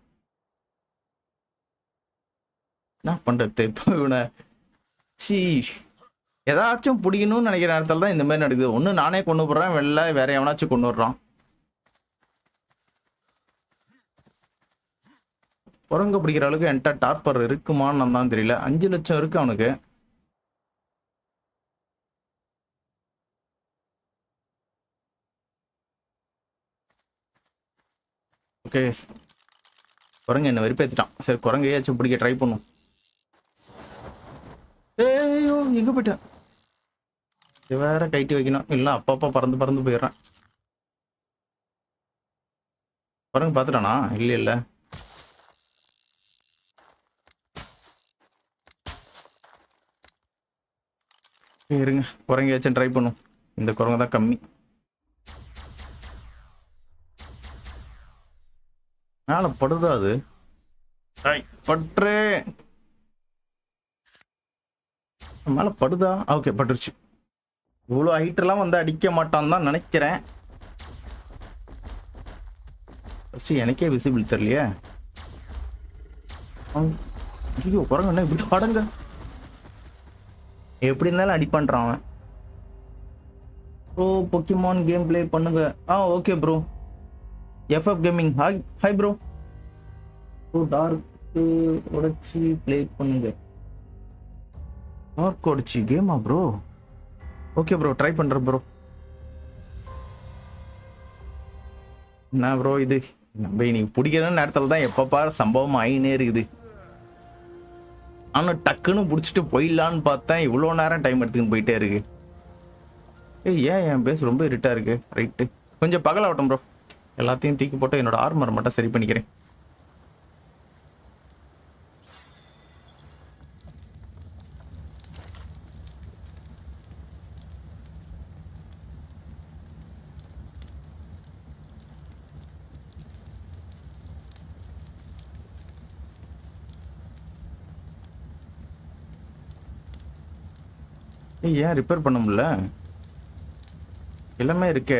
என்ன பண்றது இப்போ இவனை? சி ஏதாச்சும் பிடிக்கணும்னு நினைக்கிற நேரத்தில் தான் இந்த மாதிரி நடக்குது. ஒன்று நானே கொண்டு போடுறேன், வெளில வேற எவனாச்சும் கொண்டு வர்றான். குரங்கு பிடிக்கிற அளவுக்கு என்கிட்ட டார்பர் இருக்குமான்னு தான் தெரியல. 5 லட்சம் இருக்கு அவனுக்கு. ஓகே, குரங்கு என்ன வெறுப்பேற்றிட்டான். சரி, குரங்கையாச்சும் பிடிக்க ட்ரை பண்ணும். ஏய்யோ எங்க போயிட்டேன்? இது வேற கைட்டி வைக்கணும், இல்லை அப்பப்போ பறந்து பறந்து போயிடுறேன். குரங்கு பார்த்துட்டானா? இல்லை இல்லை. இருங்க, குரங்கையாச்சும் ட்ரை பண்ணும். இந்த குரங்கு தான் கம்மி. மேலே படுதா? அது பற்று மேலே படுதா? ஓகே பட்டுருச்சு. இவ்வளோ ஹைட்டெல்லாம் வந்து அடிக்க மாட்டான்னு தான் நினைக்கிறேன். ஃபஸ்ட்டு எனக்கே விசிபிள் தெரியலையே. ஐயோ குரங்கு என்ன இப்படி படங்க? எப்படி இருந்தாலும் அடிப்பான்றான் அவன். ப்ரோ பொக்கிமான் கேம் பிளே பண்ணுங்க. Okay bro. FF gaming hi hi bro. Dark உடைச்சி பிளே பண்ணுங்க. டார்க் உடைச்சி கேமா ப்ரோ? ஓகே ப்ரோ, ட்ரை பண்றேன் ப்ரோ. என்ன ப்ரோ இது? நம்ம இன்னைக்கு பிடிக்கிற நேரத்துல தான் எப்ப பாரு சம்பவம் ஆயினே இருக்குது. ஆனா டக்குன்னு புடிச்சிட்டு போயிடலான்னு பார்த்தேன், இவ்வளோ நேரம் டைம் எடுத்துக்கின்னு போயிட்டே இருக்கு. ஏன் என் பேஸ் ரொம்ப இருட்டா இருக்கு? ரைட்டு, கொஞ்சம் பகலாகட்டும் ப்ரோ. எல்லாத்தையும் தூக்கி போட்டு என்னோட ஆர்மர் மட்டும் சரி பண்ணிக்கிறேன். ஏன் ரிப்பேர் பண்ண முடியல? எல்லாமே இருக்கே.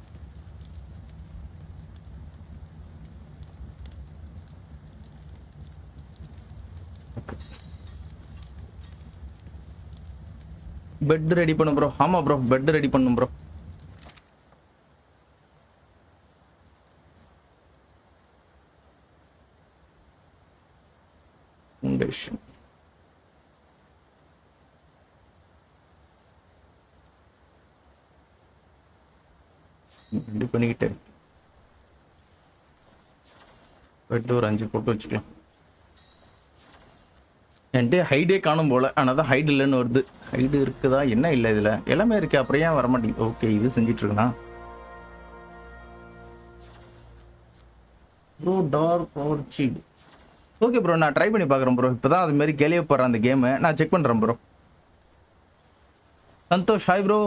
பெட் ரெடி பண்ணு ப்ரோ. ஆமா ப்ரோ, பெட் ரெடி பண்ணும் ப்ரோ. ஃபவுண்டேஷன் ரெடி பண்ணிக்கிட்டு பெட் ஒரு 5 போட்டு வச்சுக்கலாம். என்கிட்ட ஹைடே காணும் போல, ஆனால் தான் ஹைட் இல்லைன்னு வருது. ஹைடு இருக்குதா என்ன? இல்லை, இதில் எல்லாமே இருக்கு. அப்புறம் ஏன் வர மாட்டேங்குது? ஓகே, இது செஞ்சிட்டு இருக்கா bro. Dark power seat. Okay bro, நான் ட்ரை பண்ணி பார்க்குறேன் ப்ரோ. இப்போ தான் அது மாதிரி கேள்விப்படுறேன் அந்த கேமு. நான் செக் பண்ணுறேன் bro. Santhosh hi bro.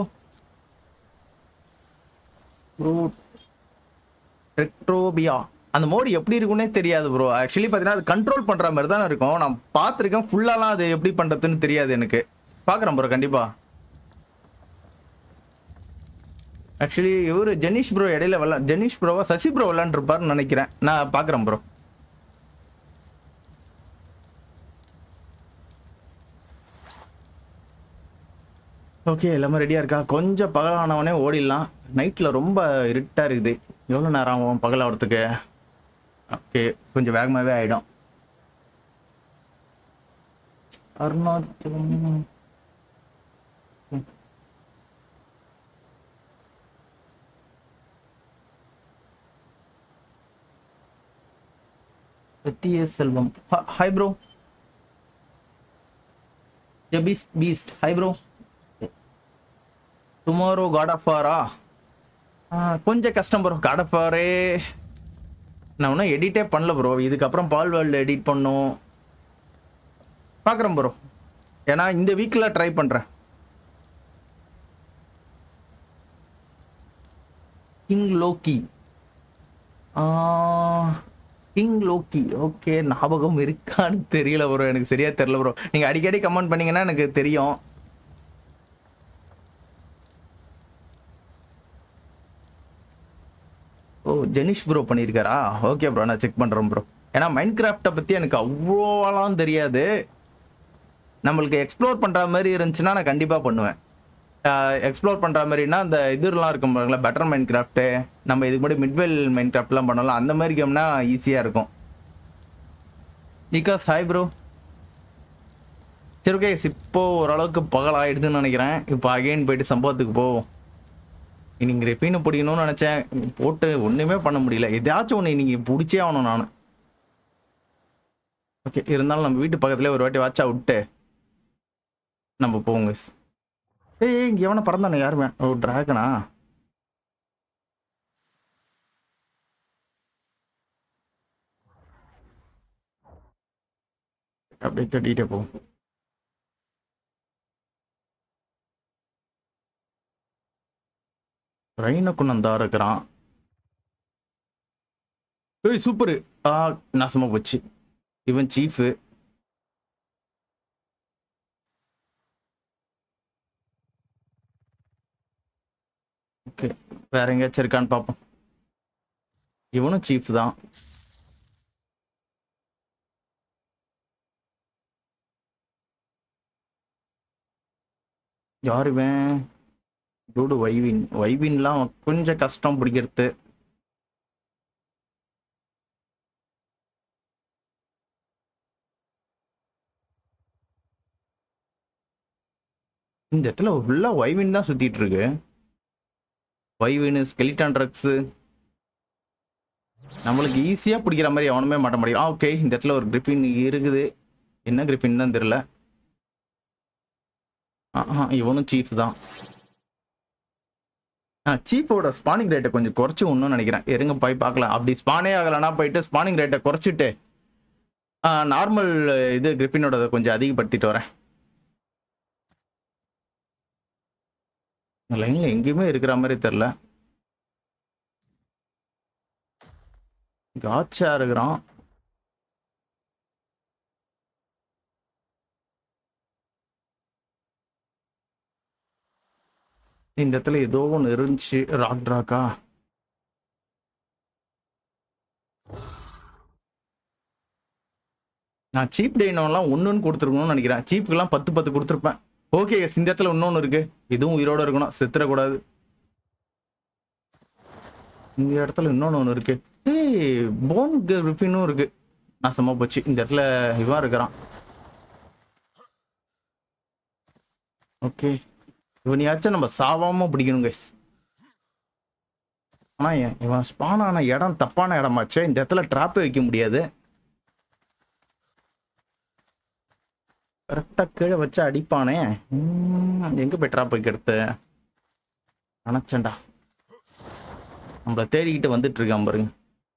Bro ரெக்ட்ரோபியா அந்த மோடு எப்படி இருக்குன்னே தெரியாது ப்ரோ. ஆக்சுவலி பார்த்தீங்கன்னா அது கண்ட்ரோல் பண்ணுற மாதிரி தான் இருக்கும். நான் பார்த்துருக்கேன், ஃபுல்லாலாம் அது எப்படி பண்ணுறதுன்னு தெரியாது எனக்கு. பார்க்குறேன் ப்ரோ கண்டிப்பாக. ஆக்சுவலி இவர் ஜெனிஷ் ப்ரோ இடையில ஜெனிஷ் ப்ரோவா சசி ப்ரோ விளாண்டுருப்பாருன்னு நினைக்கிறேன். நான் பார்க்குறேன் ப்ரோ. ஓகே, எல்லாமே ரெடியாக இருக்கா? கொஞ்சம் பகலானவனே ஓடிடலாம். நைட்டில் ரொம்ப இருட்டாக இருக்குது. எவ்வளோ நேரம் ஆகும் பகலாகிறதுக்கு? ஓகே, கொஞ்சம் வேகமாகவே ஆகிடும். Arunachalam Selvam hi bro. Beast hi bro. Tomorrow God of வாரா? கொஞ்சம் கஷ்டம் ப்ரோ. காட் ஆஃப் வாரே நான் ஒன்றும் எடிட்டே பண்ணல ப்ரோ. இதுக்கப்புறம் பால் வேர்ல்டு எடிட் பண்ணும். பார்க்குறேன் ப்ரோ, ஏன்னா இந்த வீக்கில் ட்ரை பண்ணுறேன். King Loki. King Loki okay, ஞாபகம் இருக்கான்னு தெரியல ப்ரோ. எனக்கு சரியா தெரியல ப்ரோ. நீங்கள் அடிக்கடி கமெண்ட் பண்ணீங்கன்னா எனக்கு தெரியும். ஓ, ஜெனிஷ் ப்ரோ பண்ணியிருக்காரா? ஓகே ப்ரோ, நான் செக் பண்ணுறேன் ப்ரோ. ஏன்னா மைண்ட் கிராஃப்டை பற்றி எனக்கு அவ்வளோலாம் தெரியாது. நம்மளுக்கு எக்ஸ்ப்ளோர் பண்ணுற மாதிரி இருந்துச்சுன்னா நான் கண்டிப்பாக பண்ணுவேன். எக்ஸ்ப்ளோர் பண்ணுற மாதிரினா அந்த இதுலாம் இருக்கும் பாருங்களா, பெட்டர் மைண்ட் கிராஃப்ட்டு, நம்ம இதுக்கு முன்னாடி மிட்வெல் மைண்ட் கிராஃப்ட்லாம் பண்ணலாம். அந்த மாதிரி கேம்னா ஈஸியாக இருக்கும். Because hi bro. சரி ஓகே, இப்போ ஓரளவுக்கு பகல் ஆகிடுதுன்னு நினைக்கிறேன். இப்போ அகைன் போயிட்டு சம்பவத்துக்கு போவோம். இன்னைக்கு ரெப்பீனை பிடிக்கணும்னு நினச்சேன், போட்டு ஒன்றுமே பண்ண முடியல. எதாச்சும் ஒன்று இன்னைக்கு பிடிச்சே ஆகணும் நான். ஓகே, இருந்தாலும் நம்ம வீட்டு பக்கத்துலேயே ஒரு வாட்டி வாட்சா விட்டு நம்ம போவோங்க. ஏய், இங்கே எவனை பறந்தானே? யாருமே? ஓ, டிராகனா? அப்படியே தட்டிகிட்டே போவோம். ரெயினக்குன்னு இருக்கிறான். ஏய் சூப்பரு. நாசமா போச்சு. இவன் சீஃபு. ஓகே, வேற எங்கேயாச்சும் இருக்கான்னு பார்ப்போம். இவனும் சீஃப் தான். யார் இவன்? டூடு வைவின். வைவின்லாம் கொஞ்சம் கஷ்டம் பிடிக்கிறது. இந்த இடத்துல ஃபுல்லா வைவின் தான் சுத்திட்டு இருக்கு. வைவின், ஸ்கெலிட்டான் ட்ரக்ஸ். நம்மளுக்கு ஈஸியா பிடிக்கிற மாதிரி எவனுமே மாட்ட மாட்டேங்கிறான். ஓகே, இந்த இடத்துல ஒரு கிரிஃபின் இருக்குது. என்ன கிரிஃபின் தான் தெரியல. இவனும் சீஃப் தான். சீஃபோட ஸ்பானிங் ரேட்டை கொஞ்சம் குறைச்சி ஒன்றும் நினைக்கிறேன். இருங்க போய் பார்க்கலாம். அப்படி ஸ்பானே ஆகலைன்னா போயிட்டு ஸ்பானிங் ரேட்டை குறைச்சிட்டு நார்மல் இது கிரிஃபினோட கொஞ்சம் அதிகப்படுத்திட்டு வரேன். லைன்ல எங்கேயுமே இருக்கிற மாதிரி தெரியல. காட்சா இருக்கிறான். இந்த இடத்துல ஏதோ ஒன்று இருந்துச்சு. ராக் ட்ராக்கா? நான் சீப் டேனோலாம் ஒன்றுன்னு கொடுத்துருக்கணும்னு நினைக்கிறேன். சீப்புக்கெல்லாம் 10 கொடுத்துருப்பேன். ஓகே, இந்த இடத்துல இன்னொன்று இருக்கு. இதுவும் உயிரோட இருக்கணும், செத்துறக்கூடாது. இந்த இடத்துல இன்னொன்று இருக்கு. போன் கிரிஃபினும் இருக்கு. நாசமா போச்சு. இந்த இடத்துல இவன் இருக்கிறான். ஓகே, இவனையாச்சும் நம்ம சாவாம பிடிக்கணும் கைஸ். ஆனா இவன் ஸ்பான் ஆன இடம் தப்பான இடமாச்சே. இந்த இடத்துல டிராப்பே வைக்க முடியாது. கரெக்டா கீழே வச்சு அடிப்பானே. எங்க போய் டிராப் வைக்கிறது நினைச்சேன்டா. நம்மள தேடிக்கிட்டு வந்துட்டு இருக்கான் பாருங்க.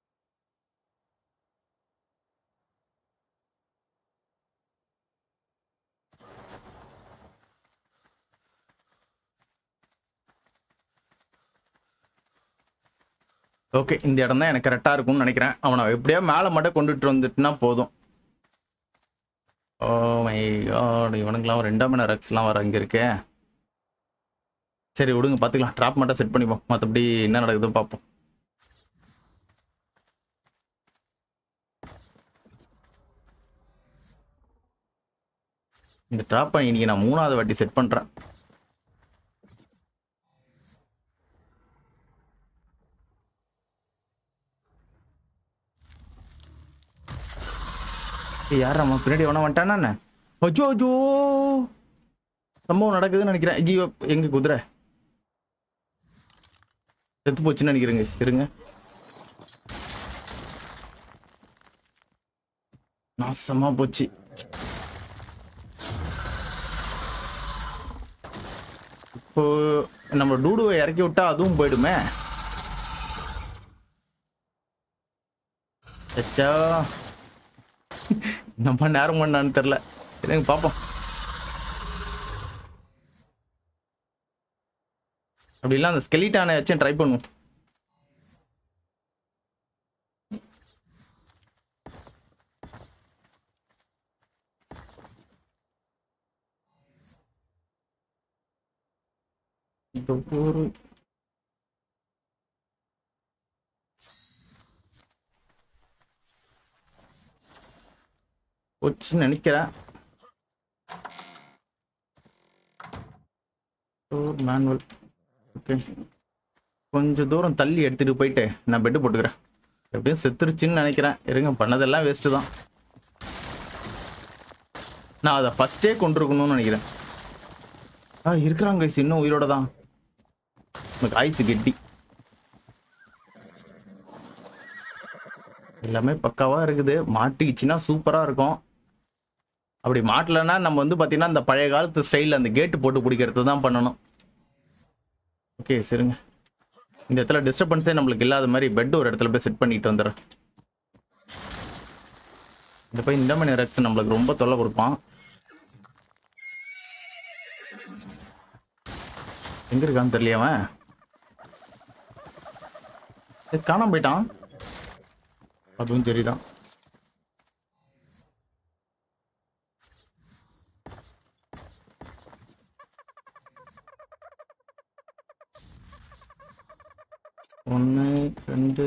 ஓகே, இந்த இடம் தான் எனக்கு கரெக்டா இருக்கும்னு நினைக்கிறேன். அவனை எப்படியோ மேலே மட்டும் கொண்டுட்டு வந்துட்டுனா போதும். ஓ மை காட், இவனுங்களாம் 2ஆம் மணி ரெக்ஸ்லாம் வர இங்கே இருக்கே. சரி விடுங்க, பார்த்துக்கலாம். ட்ராப் மட்டும் செட் பண்ணிப்போம். மற்றபடி என்ன நடக்குதுன்னு பார்ப்போம். இந்த ட்ராப்பை இன்னைக்கு நான் 3ஆவது வாட்டி செட் பண்ணுறேன். யார் அம்மா பின்னாடி எவனா வந்துட்டானா? அஜோ அஜோ, சம்பவம் நடக்குதுன்னு நினைக்கிறேன். ஐயோ, எங்க குதிரை செத்து போச்சுன்னு நினைக்கிறேங்க. இருங்க, நாசமா போச்சு. இப்போ நம்ம டூடுவை இறக்கி விட்டா அதுவும் போயிடுமே. அச்சா, நம்ம நேரம் பண்ணான்னு தெரியல. இருங்க பாப்போம். அப்படி இல்லை, அந்த ஸ்கெலிட்டான வச்சு ட்ரை பண்ணுவோம். போச்சுன்னு நினைக்கிறேன். மேனுவல். ஓகே, கொஞ்சம் தூரம் தள்ளி எடுத்துட்டு போயிட்டு நான் பெட்டு போட்டுக்கிறேன். எப்படியும் செத்துருச்சுன்னு நினைக்கிறேன். இருங்க, பண்ணதெல்லாம் வேஸ்ட்டு தான். நான் அதை ஃபர்ஸ்டே கொண்டிருக்கணும்னு நினைக்கிறேன். இருக்கிறாங்க கைஸ், இன்னும் உயிரோட தான். ஐஸ் கெட்டி எல்லாமே பக்காவா இருக்குது. மாட்டிக்கிச்சுன்னா சூப்பரா இருக்கும். அப்படி மாட்டலன்னா நம்ம வந்து பாத்தீங்கன்னா அந்த பழைய காலத்து ஸ்டைல அந்த கேட்டு போட்டு பிடிக்கிறது தான் பண்ணணும். ஓகே சரிங்க, இந்த இடத்துல டிஸ்டர்பன்ஸே நம்மளுக்கு இல்லாத மாதிரி பெட் ஒரு இடத்துல போய் செட் பண்ணிட்டு வந்துடுறேன். இந்த போய் இந்த மணி ரெக்ஸ் நம்மளுக்கு ரொம்ப தொல்லை கொடுப்பான். எங்க இருக்கான்னு தெரியல. அவன் காணாம போயிட்டான், அதுவும் சரிதான். ஒன்று 2.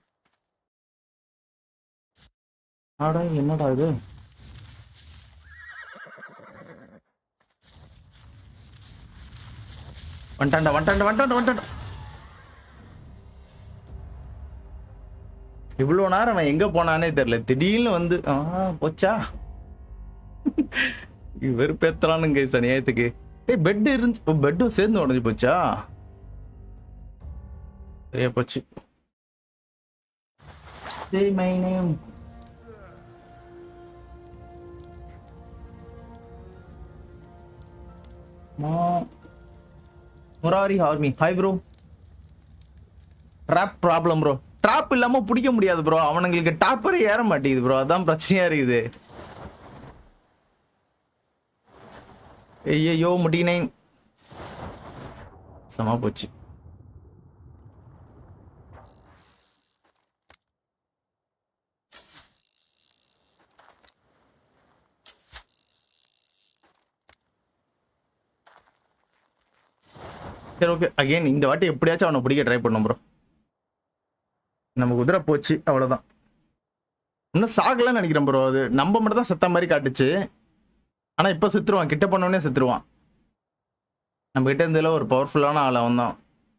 ஆடா என்னடா இது? வந்துட்டான்டா. இவ்வளவு நேரம் அவன் எங்க போனானே தெரியல. திடீர்னு வந்து போச்சா. இவர் பேத்துறானுங்க சனியாயத்துக்கு. பெட் இருந்துச்சு, பெட்டும் சேர்ந்து உடஞ்சு போச்சா. சரியா போச்சு. Say my name. Murari Army. Hi bro. Trap problem bro. Trap இல்லாம பிடிக்க முடியாது bro. அவனுங்களுக்கு டாப்பரே ஏற மாட்டேங்குது bro. அதான் பிரச்சனையா இருக்குது. ஐயோ முடினே. சமா போச்சு. சரி ஓகே அகைன் இந்த வாட்டி எப்படியாச்சும் அவனை பிடிக்க ட்ரை பண்ணோம் ப்ரோ. நம்ம குதிரை போச்சு அவ்வளோதான். இன்னும் சாகலன்னு நினைக்கிறேன் ப்ரோ. அது நம்ம மட்டும் தான் செத்த மாதிரி காட்டுச்சு. ஆனால் இப்போ செத்துருவான். கிட்ட பண்ணோடனே செத்துருவான். நம்ம கிட்ட இருந்ததில் ஒரு பவர்ஃபுல்லான ஆள் அவன் தான்.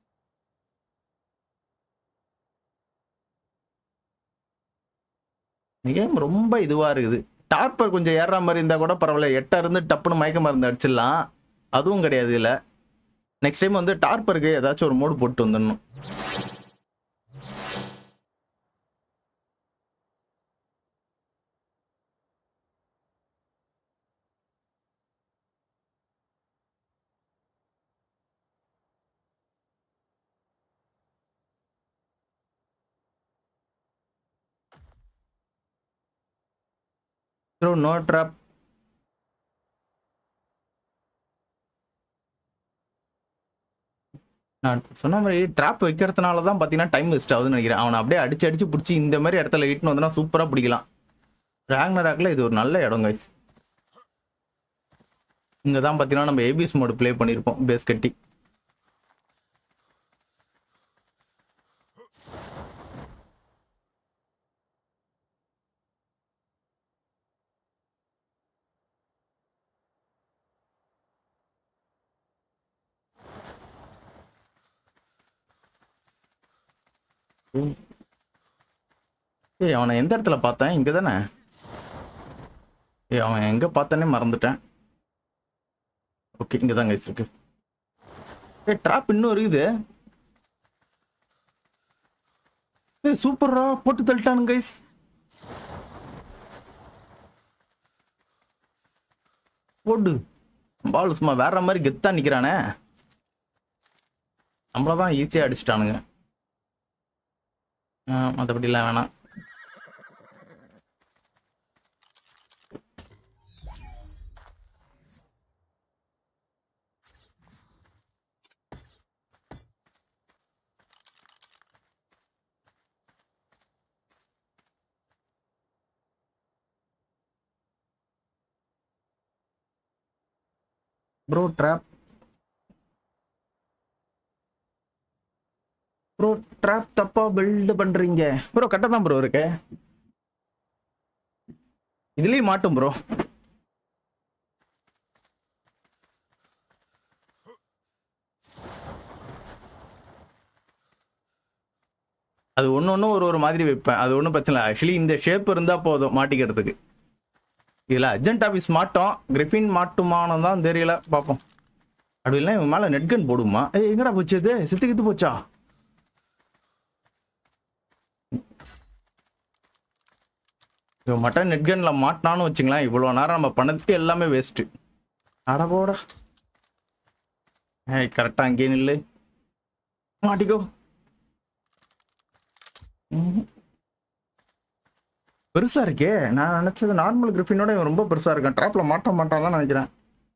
கேம் ரொம்ப இதுவாக இருக்குது. டார்பர் கொஞ்சம் ஏறுற மாதிரி இருந்தால் கூட பரவாயில்ல. 8 இருந்து டப்புன்னு மயக்க மருந்து அடிச்சிடலாம். அதுவும் கிடையாது இல்லை. நெக்ஸ்ட் டைம் வந்து டார்பருக்கு ஏதாச்சும் ஒரு மோடு போட்டு வந்துடணும். No trap. நான் சொன்ன மாதிரி ட்ராப் வைக்கிறதுனால தான் பார்த்தீங்கன்னா டைம் வேஸ்ட் ஆகுதுன்னு நினைக்கிறேன். அவனை அப்படியே அடிச்சு அடிச்சு பிடிச்சி இந்த மாதிரி இடத்துல இட்டுன்னு வந்தோன்னா சூப்பராக பிடிக்கலாம். ராக்னராக்ல இது ஒரு நல்ல இடம் கைஸ். இங்கே தான் பார்த்தீங்கன்னா நம்ம ஏபிஎஸ் மோடு ப்ளே பண்ணியிருப்போம் பேஸ் கட்டி. ஏய் அவனை எந்த இடத்துல பார்த்தேன்? இங்கே தானே. ஏய் அவன் எங்கே பார்த்தேன்னே மறந்துட்டேன். ஓகே இங்கே தான் கைஸ் இருக்கு. ஏய் ட்ராப் இன்னும் இருக்குது. ஏய் சூப்பரா போட்டு தள்ளிட்டானுங்க கைஸ். போடு பால் சும்மா வேற மாதிரி கெத்தா நிற்கிறானே. நம்மளதான் ஈஸியாக அடிச்சிட்டானுங்க. மற்றபடிலாம் வேணாம். ப்ரோ ட்ராப் ப்ரோ ட்ராப் தப்பா பில்ட் பண்றீங்க ப்ரோ. கரெக்டாக தான் ப்ரோ இருக்கு. இதுலயும் மாட்டும் ப்ரோ. அது ஒன்று ஒரு மாதிரி வைப்பேன். அது ஒன்றும் பிரச்சனை இல்லை. ஆக்சுவலி இந்த ஷேப் இருந்தால் போதும் மாட்டிக்கிறதுக்கு. இதில் அர்ஜென்ட் ஆஃபீஸ் மாட்டோம். கிரிஃபின் மாட்டுமானம் தான் தெரியல. பார்ப்போம். அப்படி இல்லை இவன் மேலே நெட்கன் போடுமா? ஏய் எங்கடா போச்சு? இது சித்து போச்சா? இவன் மட்டும் நெட்கனில் மாட்டினான்னு வச்சுங்களேன், இவ்வளோ நேரம் நம்ம பண்ணதுக்கு எல்லாமே வேஸ்ட்டு. அடபோட. ஏய் கரெக்டாக அங்கேயே நில்லு. மாட்டிக்கோ. பெருசா இருக்கே. நான் நினைச்சது நார்மல் கிரிஃபினோட இவன் ரொம்ப பெருசா இருக்கான். ட்ராப்ல மாட்ட மாட்டான் தான் நினைக்கிறேன்.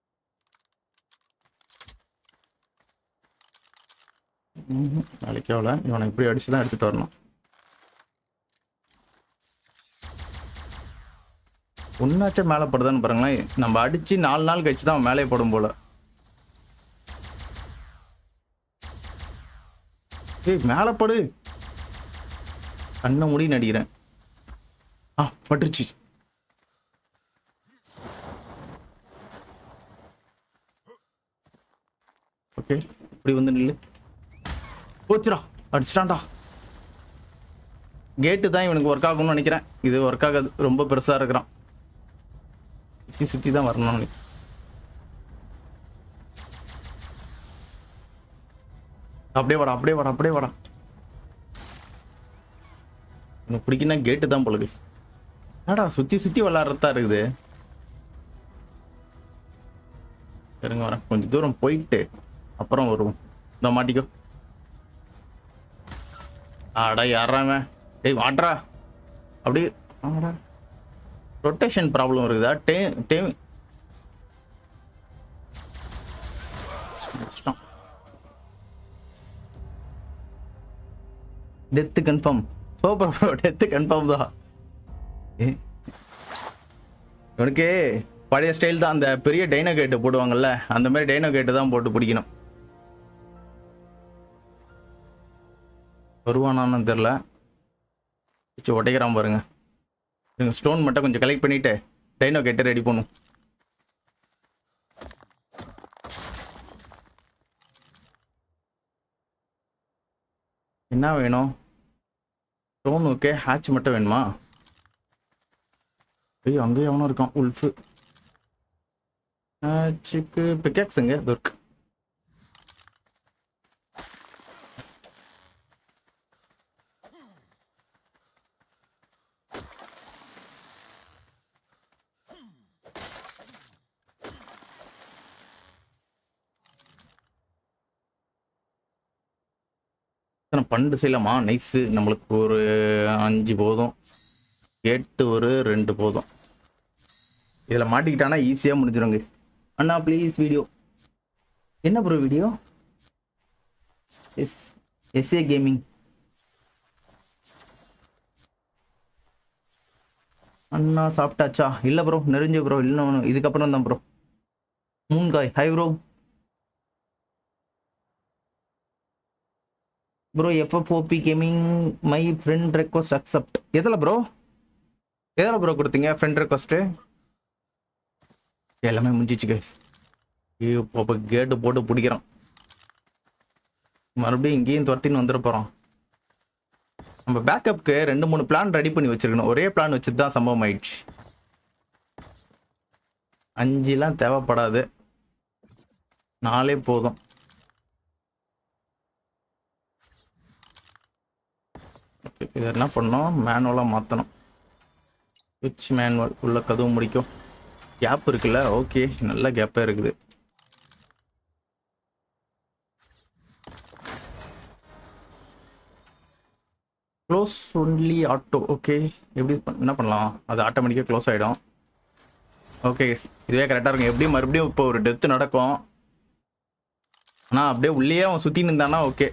நாளைக்கு எவ்வளோ இவனை இப்படி அடிச்சுதான் எடுத்துட்டு வரணும். ஒன்னாச்சும் மேலே படுதான்னு பாருங்களேன். நம்ம அடிச்சு 4 நாள் கழிச்சு தான் மேலே படும் போல. ஏய் மேலே படு. கண்ணை மூடி நடிக்கிறேன். பட்டுருச்சு. ஓகே இப்படி வந்து நில்லு. போச்சுடா அடிச்சிட்டான்டா. கேட்டு தான் இவனுக்கு ஒர்க் ஆகும்னு நினைக்கிறேன். இது ஒர்க் ஆகாது. ரொம்ப பெருசா இருக்கிறான். சுற்றி சுற்றி தான் வரணும். அப்படியே வாடா அப்படியே வாடா அப்படியே வாடா. எனக்கு பிடிக்குன்னா கேட்டு தான் போல கைஸ். என்னடா சுற்றி சுற்றி விளாட்றதா இருக்குது. இருங்க வரேன், கொஞ்சம் தூரம் போயிட்டு அப்புறம் வருவோம். இந்த மாட்டிக்கோ. ஆடா யாராம டேய் வாட்ரா அப்படி. ஆடா ரொட்டேஷன் ப்ராப்ளம் இருக்குதா? Damn death confirm. Super bro, death confirm தான். இவனுக்கு பழைய ஸ்டைல் தான், அந்த பெரிய டைனோ கேட்டு போடுவாங்கல்ல அந்த மாதிரி டைனோ கேட்டு தான் போட்டு பிடிக்கணும். வருவானான்னு தெரில. உடைக்கிறான் பாருங்க. ஸ்டோன் மட்டும் கொஞ்சம் கலெக்ட் பண்ணிட்டு டைனோ கேட்டு ரெடி பண்ணும். என்ன வேணும்? ஸ்டோன் ஓகே, ஹேட்ச் மட்டும் வேணுமா? ஐயோ அங்கேயும் எவனும் இருக்கான் உல்ஃபு. ஹேட்சுக்கு பிக்கேக்ஸுங்க இருக்கு. பண்டு செய்யலாமா? நைஸு. நம்மளுக்கு ஒரு 5 போதும், கேட்டு ஒரு 2 போதும். இதில் மாட்டிக்கிட்டானா ஈஸியாக முடிஞ்சிடும் கைஸ். அண்ணா ப்ளீஸ் வீடியோ. என்ன ப்ரோ வீடியோ? S A gaming. அண்ணா சாப்பிட்டாச்சா? இல்லை ப்ரோ, நெறிஞ்சு ப்ரோ. இல்லை இதுக்கப்புறம் தான் ப்ரோ. மூன்காய் hi bro. Bro FFOP gaming my friend request accept. எதில் ப்ரோ கொடுத்தீங்க ஃப்ரெண்ட் ரெக்வஸ்ட்டு? எல்லாமே முடிஞ்சிச்சு கைஸ். இப்போ கேட்டு போட்டு பிடிக்கிறோம். மறுபடியும் இங்கேயும் துரத்தின்னு வந்துட போகிறோம். நம்ம பேக்கப்புக்கு 2-3 பிளான் ரெடி பண்ணி வச்சிருக்கணும். ஒரே பிளான் வச்சுட்டு தான் சம்பவம் ஆயிடுச்சு. 5 தேவைப்படாது, 4 போதும். இது என்ன பண்ணோம்? மேனுவலாக மாற்றணும். ஸ்விட்ச் மேனுவல் உள்ள கதவு முடிக்கும். கேப் இருக்குல்ல? ஓகே, நல்ல கேப்பாக இருக்குது. Close only auto. ஓகே, எப்படி என்ன பண்ணலாம்? அது ஆட்டோமேட்டிக்காக க்ளோஸ் ஆகிடும். ஓகே, இதுவே கரெக்டாக இருக்கும். எப்படியும் மறுபடியும் இப்போ ஒரு டெத்து நடக்கும். ஆனால் அப்படியே உள்ளே அவன் சுற்றின்னு இருந்தானா ஓகே.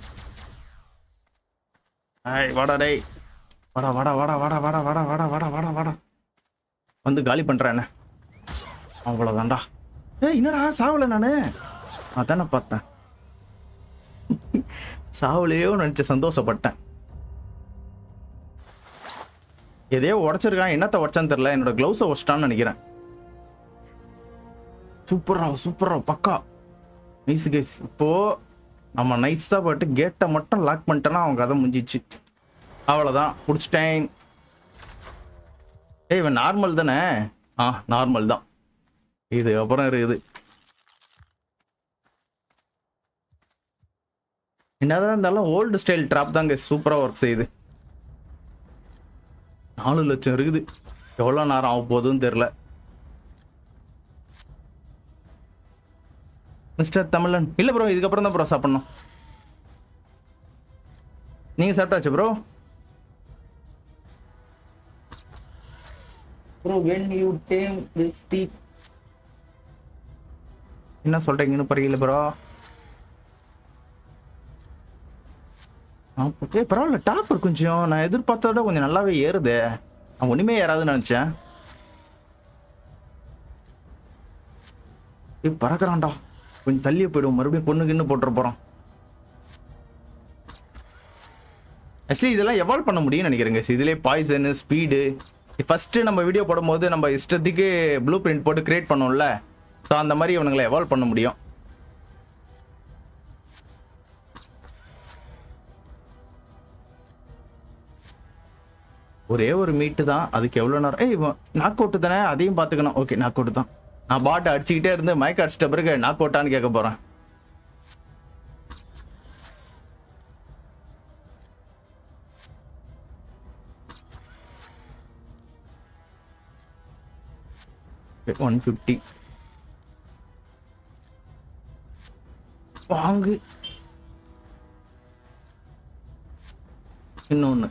வாடா டேய், வாடா வாடா வாடா வாடா வாடா வாடா வாடா வாடா வாடா வாடா வந்து காலி பண்ணுறேன். அவ்வளோதான்டா. என்னடா சாவலை? நான் அதானே பார்த்தேன். சாவலையோ நினச்ச சந்தோஷப்பட்டேன். எதையோ உடச்சிருக்கான். என்னத்தை உடச்சான்னு தெரியல. என்னோட க்ளவுஸை உடச்சிட்டான்னு நினைக்கிறேன். சூப்பரா பக்கா நைஸ் கைஸ். இப்போ நம்ம நைஸாக போட்டு கேட்டை மட்டும் லாக் பண்ணிட்டோன்னா அவங்க கதை முடிஞ்சிச்சு. அவ்வளோதான், பிடிச்சிட்டேன். இவன் நார்மல் தானே? நார்மல் தான். இது அப்புறம் இருக்குது. என்னதான் இருந்தாலும் ஓல்டு ஸ்டைல் ட்ராப் தாங்க சூப்பராக ஒர்க் செய்யுது. 4 லட்சம் இருக்குது. எவ்வளோ நேரம் ஆக போகுதுன்னு தெரில. மிஸ்டர் தமிழன். இல்லை ப்ரோ, இதுக்கப்புறம் தான் ப்ரோ சாப்பிட்ணும். நீங்கள் சாப்பிட்டாச்சு bro? Bro when you tame this teeth. என்ன சொல்கிறீங்கன்னு புரியல ப்ரோ. பரவாயில்ல, டாப்பர் கொஞ்சம் நான் எதிர்பார்த்தோட கொஞ்சம் நல்லாவே ஏறுது. நான் ஒன்றுமே ஏறாதுன்னு நினச்சேன். பறக்கிறான்டா. கொஞ்சம் தள்ளியே போயிடுவோம். மறுபடியும் பொண்ணுக்குன்னு போட்டுற போகிறோம். ஆக்சுவலி இதெல்லாம் எவால்வ் பண்ண முடியும்னு நினைக்கிறேங்க. இதுலேயே பாய்சனு, ஸ்பீடு. ஃபஸ்ட்டு நம்ம வீடியோ போடும்போது நம்ம இஷ்டத்துக்கு ப்ளூ பிரிண்ட் போட்டு கிரியேட் பண்ணோம்ல, ஸோ அந்த மாதிரி இவனுங்களை எவால்வ் பண்ண முடியும். ஒரே ஒரு மீட்டு தான், அதுக்கு எவ்வளோ நேரம்? நாக் அவுட்டு தானே, அதையும் பார்த்துக்கணும். ஓகே, நாக் அவுட்டு தான். நான் பாட்டை அடிச்சுக்கிட்டே இருந்து மைக் அடிச்சிட்ட பிறகு நாக் அவுட்டான்னு கேட்க போகிறேன். 150 வாங்கு. இன்னொன்னு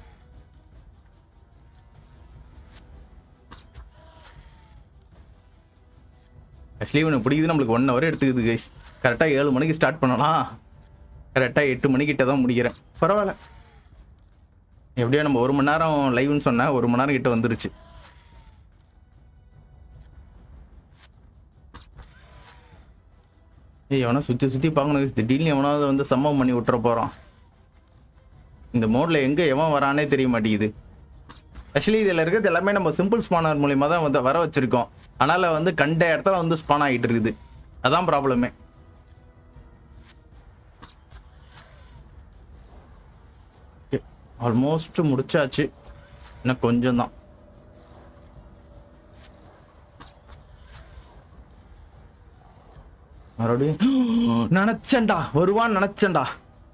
ஆக்சுவலி இவனை பிடிக்குது நம்மளுக்கு 1 hour எடுத்துக்குது கைஸ். கரெக்டாக 7 மணிக்கு ஸ்டார்ட் பண்ணலாம், கரெக்டாக 8 மணிக்கிட்ட தான் முடிக்கிறேன். பரவாயில்ல, எப்படியோ நம்ம 1 மணி நேரம் லைவ்னு சொன்னேன், 1 மணி நேரம் கிட்ட வந்துருச்சு. எவனா சுற்றி பார்க்கணும், திடீர்னு எவனாவது வந்து சம்பவம் பண்ணி விட்டுற போகிறான். இந்த மோடில் எங்கே எவன் வரானே தெரிய மாட்டேங்குது. ஆக்சுவலி இதில் இருக்கிறது எல்லாமே நம்ம சிம்பிள் ஸ்பானர் மூலியமாக தான் வந்து வர வச்சுருக்கோம். அதனால் வந்து கண்ட இடத்துல வந்து ஸ்பான் ஆகிட்டு இருக்குது, அதான் ப்ராப்ளமே. ஆல்மோஸ்ட் முடிச்சாச்சு, இன்னும் கொஞ்சம் தான். மறுபடியும் நினைச்சேன்டா வருவான்னு நினைச்சேன்டா.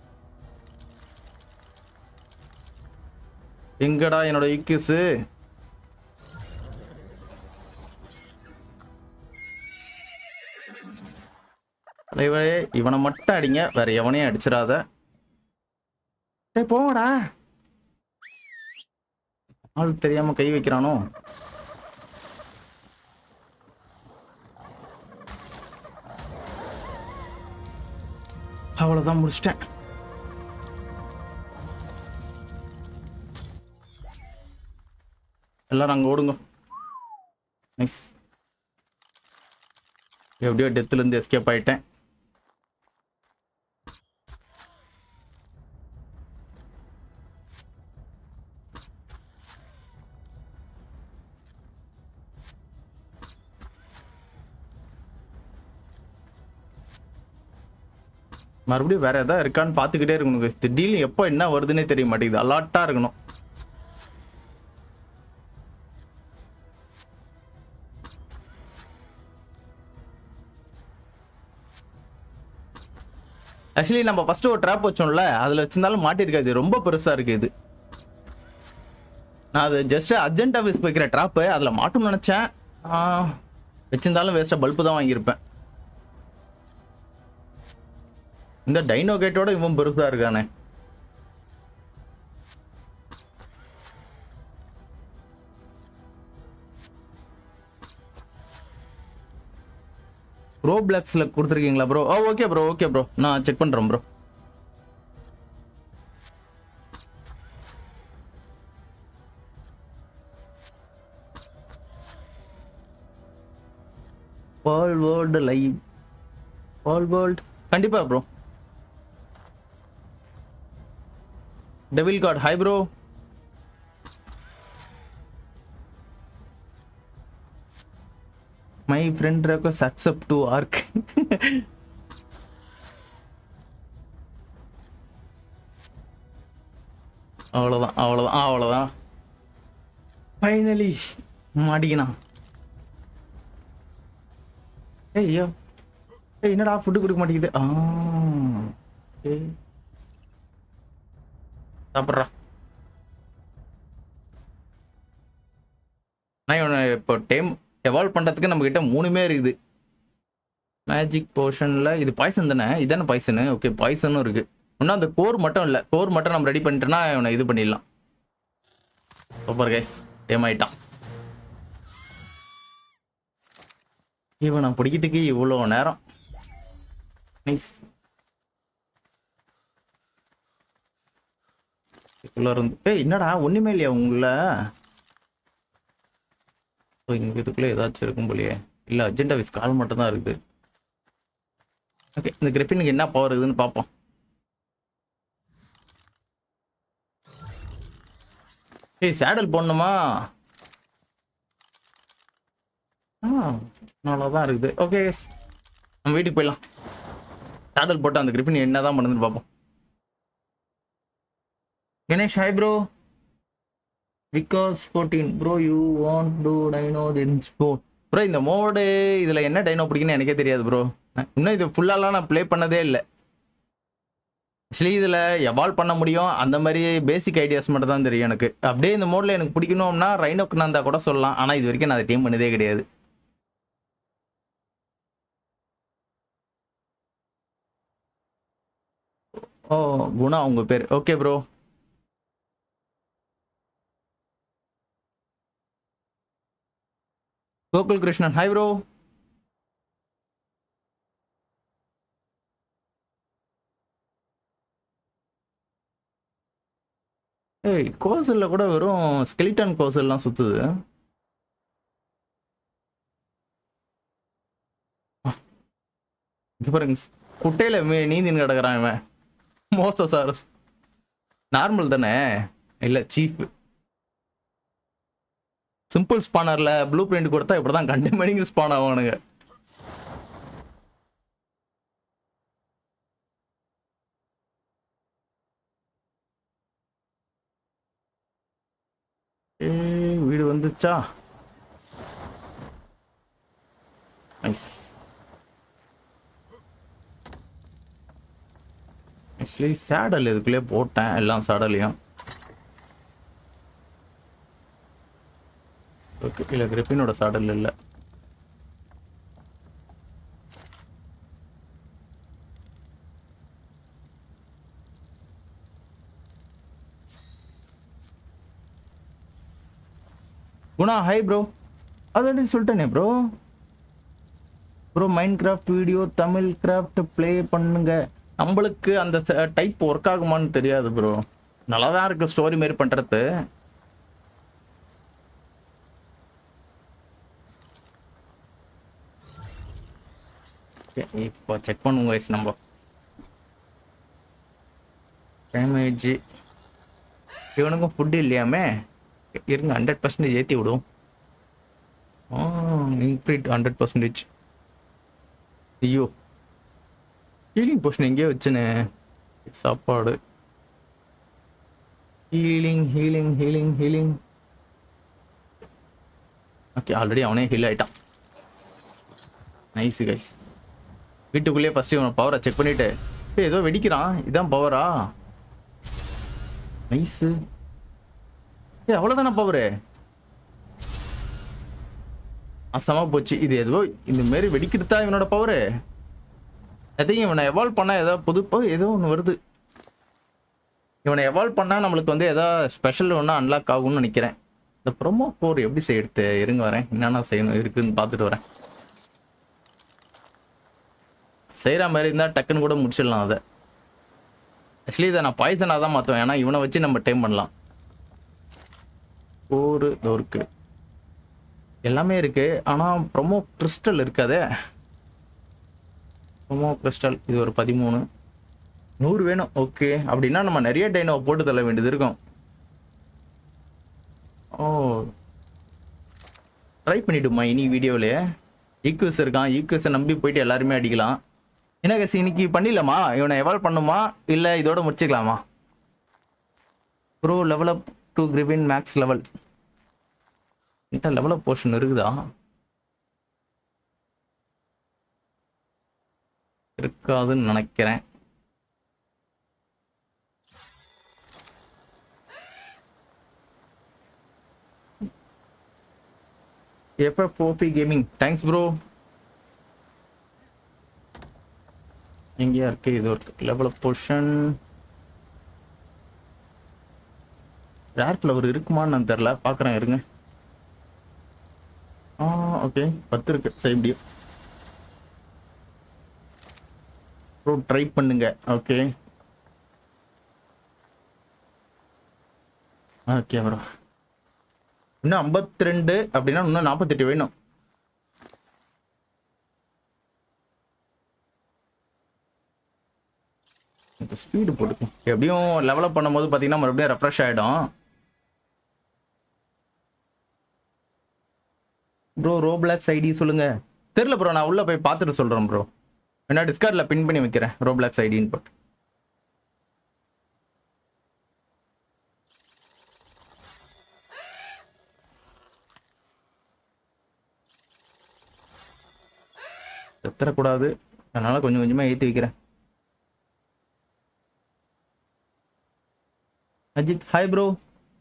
எங்கடா என்னோட ஈக்யூஸ்? இவனை மட்டும் அடிங்க, வேற எவனையும் அடிச்சிடாத. போங்கடா, ஆள் தெரியாம கை வைக்கிறானோ. அவ்வளவுதான், முடிச்சிட்டேன். எல்லாரும் அங்க ஓடுங்க. நைஸ், எப்படியோ டெத்ல இருந்து எஸ்கேப் ஆயிட்டேன். மறுபடியும் வேற ஏதாவது இருக்கான்னு பார்த்துக்கிட்டே இருக்கணும். திடீர்னு எப்போ என்ன வருதுன்னே தெரிய மாட்டேங்குது, அலர்ட்டா இருக்கணும். ஆக்சுவலி நம்ம ஃபர்ஸ்ட் ஒரு ட்ராப் வச்சோம்ல, அதில் வச்சிருந்தாலும் மாட்டிருக்காது, ரொம்ப பெருசா இருக்கு இது. நான் அது ஜஸ்ட் அர்ஜென்ட் ஆஃபீஸ் வைக்கிற ட்ராப்பு, அதில் மாட்டும்னு நினச்சேன். வச்சிருந்தாலும் வேஸ்ட்டாக பல்பு தான் வாங்கியிருப்பேன். இந்த டைனோ கேட்டோட இவன் பெருசா இருக்கானே. ப்ரோ பிளாக்ஸ்ல கொடுத்துருக்கீங்களா bro? Okay bro, okay bro, நான் செக் பண்றேன் bro. All world live, all world கண்டிப்பா bro. Devil god hi bro. My friend request accept to Ark. அவ்வளோதான் அவ்வளோதான் அவ்வளோதான், ஃபைனலி மாட்டிக்கினா. ஐயோ என்னடா ஃபுட்டு கொடுக்க மாட்டேங்குது. சாப்பிட்றா. நான் இவனை இப்போ டைம் எவால்வ் பண்ணுறதுக்கு நம்ம கிட்ட 3மே இருக்குது. மேஜிக் போர்ஷனில் இது பாய்சன் தானே, இதானே பாய்சனு. ஓகே, பாய்சனும் இருக்கு. இன்னும் அந்த கோர் மட்டும் இல்லை, கோர் மட்டும் நம்ம ரெடி பண்ணிட்டோன்னா இவனை இது பண்ணிடலாம். சூப்பர் கைஸ், டைம் ஆயிட்டான். இவனை பிடிக்கிறதுக்கு இவ்வளோ நேரம். நைஸ். என்னடா ஒண்ணுமே இல்லையா உங்கள? இங்க இதுக்குள்ள ஏதாச்சும் இருக்கும் போலியே. இல்ல, அர்ஜென்ட் ஆஃபீஸ் கால் மட்டும் தான் இருக்குது. ஓகே, இந்த கிரிஃபினுக்கு என்ன பவர் இருக்குதுன்னு பார்ப்போம். சேடல் போடணுமா? அவ்வளோதான் இருக்குது. ஓகே, நம்ம வீட்டுக்கு போயிடலாம். சேடல் போட்டு அந்த கிரிஃபின் என்னதான் பண்ணுதுன்னு பார்ப்போம். Ganesh, hi bro. Because 14 bro, you won't do dino then sport. Bro, இந்த மோடு இதுல என்ன டைனோ பிடிக்குன்னு எனக்கே தெரியாது ப்ரோ. இன்னும் இது ஃபுல்லாலாம் நான் ப்ளே பண்ணதே இல்லை. ஆக்சுவலி இதில் எவால்வ் பண்ண முடியும், அந்த மாதிரி பேசிக் ஐடியாஸ் மட்டும் தான் தெரியும் எனக்கு. அப்படியே இந்த மோடில் எனக்கு பிடிக்கணும்னா ரைனோக்கு நான் தான் கூட சொல்லலாம். ஆனால் இது வரைக்கும் நான் அதை டீம் பண்ணதே கிடையாது. ஓ குணா உங்க பேர். Okay bro. Gokul Krishnan hi bro. ஏய் கோசல்ல கூட வெறும் ஸ்கெலிட்டன் கோசல்லாம் சுத்துது. இங்க பாருங்க, குட்டையில நீந்தின்னு கிடக்குறான் இவன். மோசோசாரஸ் நார்மல் தானே? இல்ல சீப். சிம்பிள் ஸ்பானர்ல ப்ளூ பிரிண்ட் கொடுத்தா இப்படிதான் கண்டெமனிங் ஸ்பான் ஆவானுங்க. வீடு வந்துச்சா? நைஸ். ஆக்சுவலி சேடல் இதுக்குள்ளே போட்டேன் எல்லாம் சேடலையும். ஓகே, இல்லை கிரிப்பினோட சேடல் இல்லை. Guna hi bro. ஆல்ரெடி சொல்லிட்டேனே bro. Bro Minecraft video Tamil craft play பண்ணுங்க. நம்மளுக்கு அந்த டைப் ஒர்க் ஆகுமான்னு தெரியாது ப்ரோ. நல்லா தான் இருக்கு ஸ்டோரி மாரி பண்றது. இப்போ செக் பண்ணுங்க வயசு நம்ம டேமேஜ். இவனுக்கும் ஃபுட்டு இல்லையாமே. இருங்க 100% ஏற்றி விடும். இன்க்ரீட் 100%. ஐயோ ஹீலிங் போர்ஷன் எங்கேயோ வச்சுனே. சாப்பாடு healing healing healing healing. Okay already அவனே ஹீல் ஆயிட்டான். Nice guys. வீட்டுக்குள்ளேயே ஃபர்ஸ்ட் இவன் பவரை செக் பண்ணிட்டு ஏதோ வெடிக்கிறான். இதான் பவரா? நைஸ். அவ்வளோதானே பவரு? அசமா போச்சு. இது ஏதோ இந்த மாரி வெடிக்கிட்டுதா இவனோட பவரு. எதையும் இவனை எவால்வ் பண்ணா ஏதோ புது ஏதோ ஒன்று வருது. இவனை எவால்வ் பண்ணா நம்மளுக்கு வந்து ஏதோ ஸ்பெஷல் ஒன்று அன்லாக் ஆகும்னு நினைக்கிறேன். இந்த ப்ரோமோ கோர் எப்படி செய்யறது? இருங்க வரேன், என்னென்ன செய்யணும் இருக்குன்னு பார்த்துட்டு வரேன். செய்கிற மாதிரி இருந்தால் டக்குன்னு கூட முடிச்சிடலாம் அதை. ஆக்சுவலி இதை நான் பாய்சனாக தான் மாற்றுவேன், ஏன்னா இவனை வச்சு நம்ம டைம் பண்ணலாம். ஒரு இருக்கு எல்லாமே இருக்கு, ஆனால் ப்ரோமோ கிறிஸ்டல் இருக்காதே. ப்ரோமோ கிறிஸ்டல் இது ஒரு 13 100 வேணும். ஓகே, அப்படின்னா நம்ம நிறைய டைனோவை போட்டு தள்ள வேண்டியது இருக்கும். ஓ ட்ரை பண்ணிவிடுமா இனி வீடியோவிலே. ஈக்வஸ் இருக்கான், ஈக்வஸை நம்பி போயிட்டு எல்லாருமே அடிக்கலாம். என்ன கசி இன்னைக்கு பண்ணிடலாமா? இவனை எவால்வ் பண்ணுமா இல்லை இதோட முடிச்சுக்கலாமா? Bro level up to griffin max level. என்கிட்ட லெவல் அப் போர்ஷன் இருக்குதா? இருக்காதுன்னு நினைக்கிறேன். FFOP gaming thanks bro. எங்கேயா இருக்கு? இது இருக்கு level up potion. Rare flower இருக்குமான்னு நான் தெரில, பார்க்குறேன் இருங்க. ஓகே 10 இருக்கு, செய்ய முடியும் ப்ரோ. ட்ரை பண்ணுங்க. Okay okay bro. இன்னும் 52 அப்படின்னா இன்னும் 48 வேணும். ஸ்பீடு போட்டுக்கும். எப்படியும் லெவலப் பண்ணும்போது பார்த்தீங்கன்னா மறுபடியும் ரெஃப்ரெஷ் ஆகிடும். ப்ரோ ரோப்ளாக்ஸ் ஐடி சொல்லுங்க. தெரியல ப்ரோ, நான் உள்ள போய் பார்த்துட்டு சொல்கிறேன் ப்ரோ. என்ன டிஸ்கார்டில் பின் பண்ணி வைக்கிறேன் ரோப்ளாக்ஸ் ஐடின்னு போட்டு. செத்துறக்கூடாது, அதனால கொஞ்சம் கொஞ்சமாக ஏற்றி வைக்கிறேன். Ajith hi bro.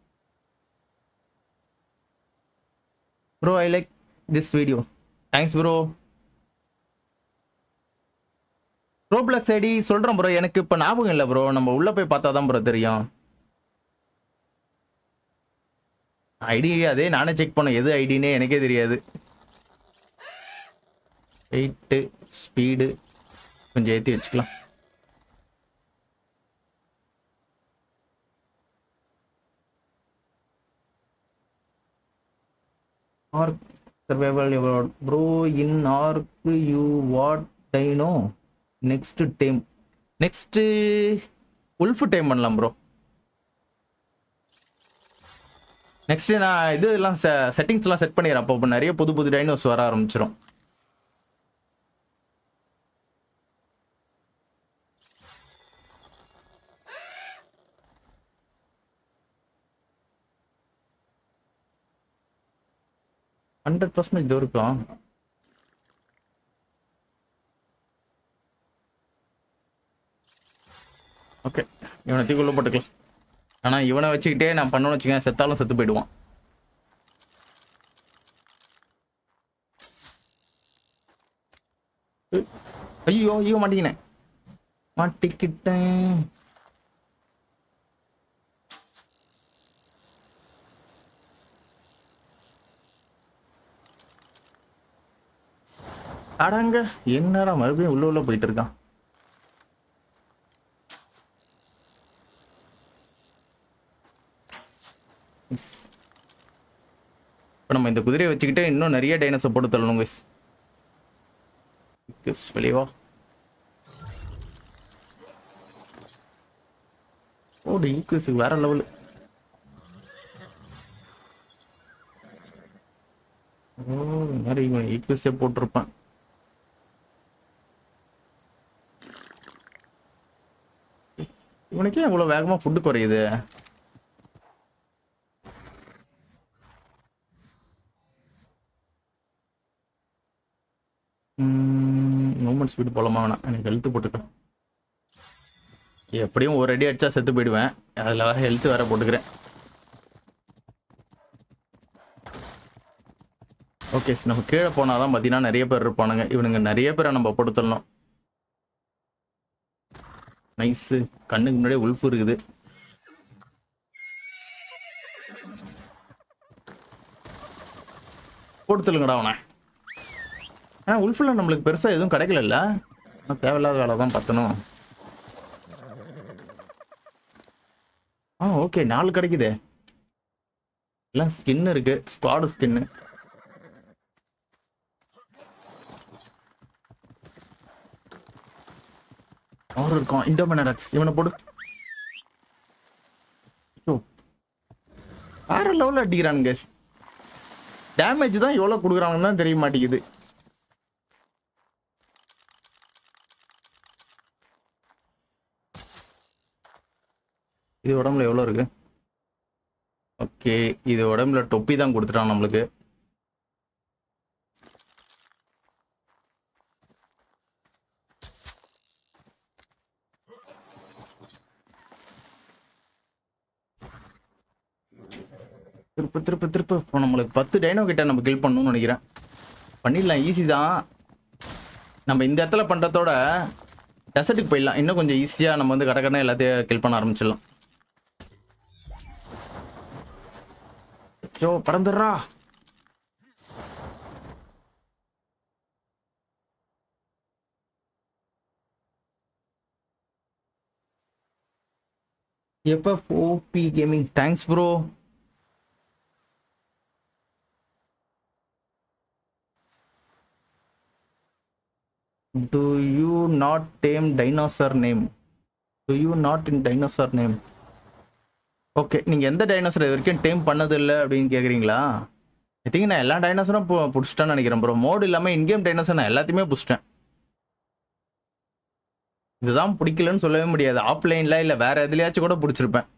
Bro I like this video. Thanks bro. Roblox ID சொல்றேன் ப்ரோ. எனக்கு இப்ப ஞாபகம் இல்ல ப்ரோ. நம்ம உள்ள போய் பார்த்தா தான் ப்ரோ தெரியும். ஐடி அதே நானே செக் பண்ணேன். எது ஐடினே எனக்கே தெரியாது. வெயிட் ஸ்பீடு கொஞ்சம் ஏத்தி வச்சுக்கலாம். Ark survival evolved bro in Ark you what dino next time. Next wolf time பண்ணலாம் ப்ரோ. நெக்ஸ்ட் நான் இது எல்லாம் செட்டிங்ஸ் எல்லாம் செட் பண்ணிடுறேன். அப்போ நிறைய புது புது டைனோஸ் வர ஆரம்பிச்சிடும். 100% இது இருக்கும். ஓகே, இவனை தீக்குள்ள போட்டுக்கலாம். ஆனா இவனை வச்சுக்கிட்டே நான் பண்ணணும்னு வச்சுக்கேன், செத்தாலும் செத்து போயிடுவான். ஐயோ ஐயோ மாட்டிக்கினேன், மாட்டிக்கிட்டேன். அடங்க என்னடா மறுபடியும் உள்ள போயிட்டு இருக்கான். இப்போ நம்ம இந்த குதிரையை வச்சுக்கிட்டு இன்னும் நிறைய டைனோஸை போட்டு தள்ளணும் guys. வெளியவா ஓடு ஈக்குவஸ் வேற லெவல். ஓ மாதிரி ஈக்குவஸே போட்டிருப்பான். இவனுக்கே அவ்வளவு வேகமா ஃபுட்டு குறையுது. மூமெண்ட் ஸ்பீடு போலாமா வேணாம், எனக்கு ஹெல்த் போட்டுக்கிறேன். எப்படியும் ஒரு அடி அடிச்சா செத்து போயிடுவேன், அதில் வேற ஹெல்த் வேற போட்டுக்கிறேன். ஓகே, நம்ம கீழே போனாதான் பார்த்தீங்கன்னா நிறைய பேர் இருப்பானுங்க. இவனுங்க நிறைய பேரை நம்ம படுத்தணும். நைஸு, கண்ணுக்கு முன்னாடியே உல்ஃப் இருக்குது. போட்டுலுங்கடா அவனை. உல்ஃப்ல நம்மளுக்கு பெருசா எதுவும் கிடைக்கல. தேவையில்லாத வேலை தான் பார்த்தணும். ஓகே 4 கிடைக்குது. எல்லாம் ஸ்கின் இருக்கு, ஸ்குவாடு ஸ்கின்னு. அவர் இருக்கான் இண்டோமினரக்ஸ், இவனை போடு. வேற லெவலில் அடிக்கிறானுங்க. டேமேஜ் தான் எவ்வளோ கொடுக்குறாங்கன்னு தான் தெரிய மாட்டேங்குது. இது உடம்புல எவ்வளோ இருக்கு? ஓகே, இது உடம்புல தொப்பி தான் கொடுத்துட்டான் நம்மளுக்கு. திருப்ப திருப்ப திருப்ப இப்போ நம்மளுக்கு 10 டைனோ கிட்ட நம்ம கில் பண்ணணும்னு நினைக்கிறேன். பண்ணிடலாம், ஈஸி தான். நம்ம இந்த இடத்துல பண்ணுறதோட டெசர்ட்டுக்கு போயிடலாம், இன்னும் கொஞ்சம் ஈஸியாக நம்ம வந்து கடற்கடனை எல்லாத்தையும் கில் பண்ண ஆரம்பிச்சிடலாம். சோ பறந்துடுறா. எப்போ OP gaming thanks bro. Do you not tame dinosaur name? Do you not in dinosaur name? Okay, நீங்க எந்த டைனோசர் இது வரைக்கும் டேம் பண்ணது இல்லை அப்படின்னு கேக்குறீங்களா? ஐ திங்க் நான் எல்லா டைனோசரும் பிடிச்சிட்டேன்னு நினைக்கிறேன் ப்ரோ. மோடு இல்லாமல் இன்கேம் டைனோசர் நான் எல்லாத்தையுமே பிடிச்சிட்டேன். இதுதான் பிடிக்கலன்னு சொல்லவே முடியாது. ஆஃப்லைன்ல இல்லை வேற எதுலையாச்சும் கூட பிடிச்சிருப்பேன்.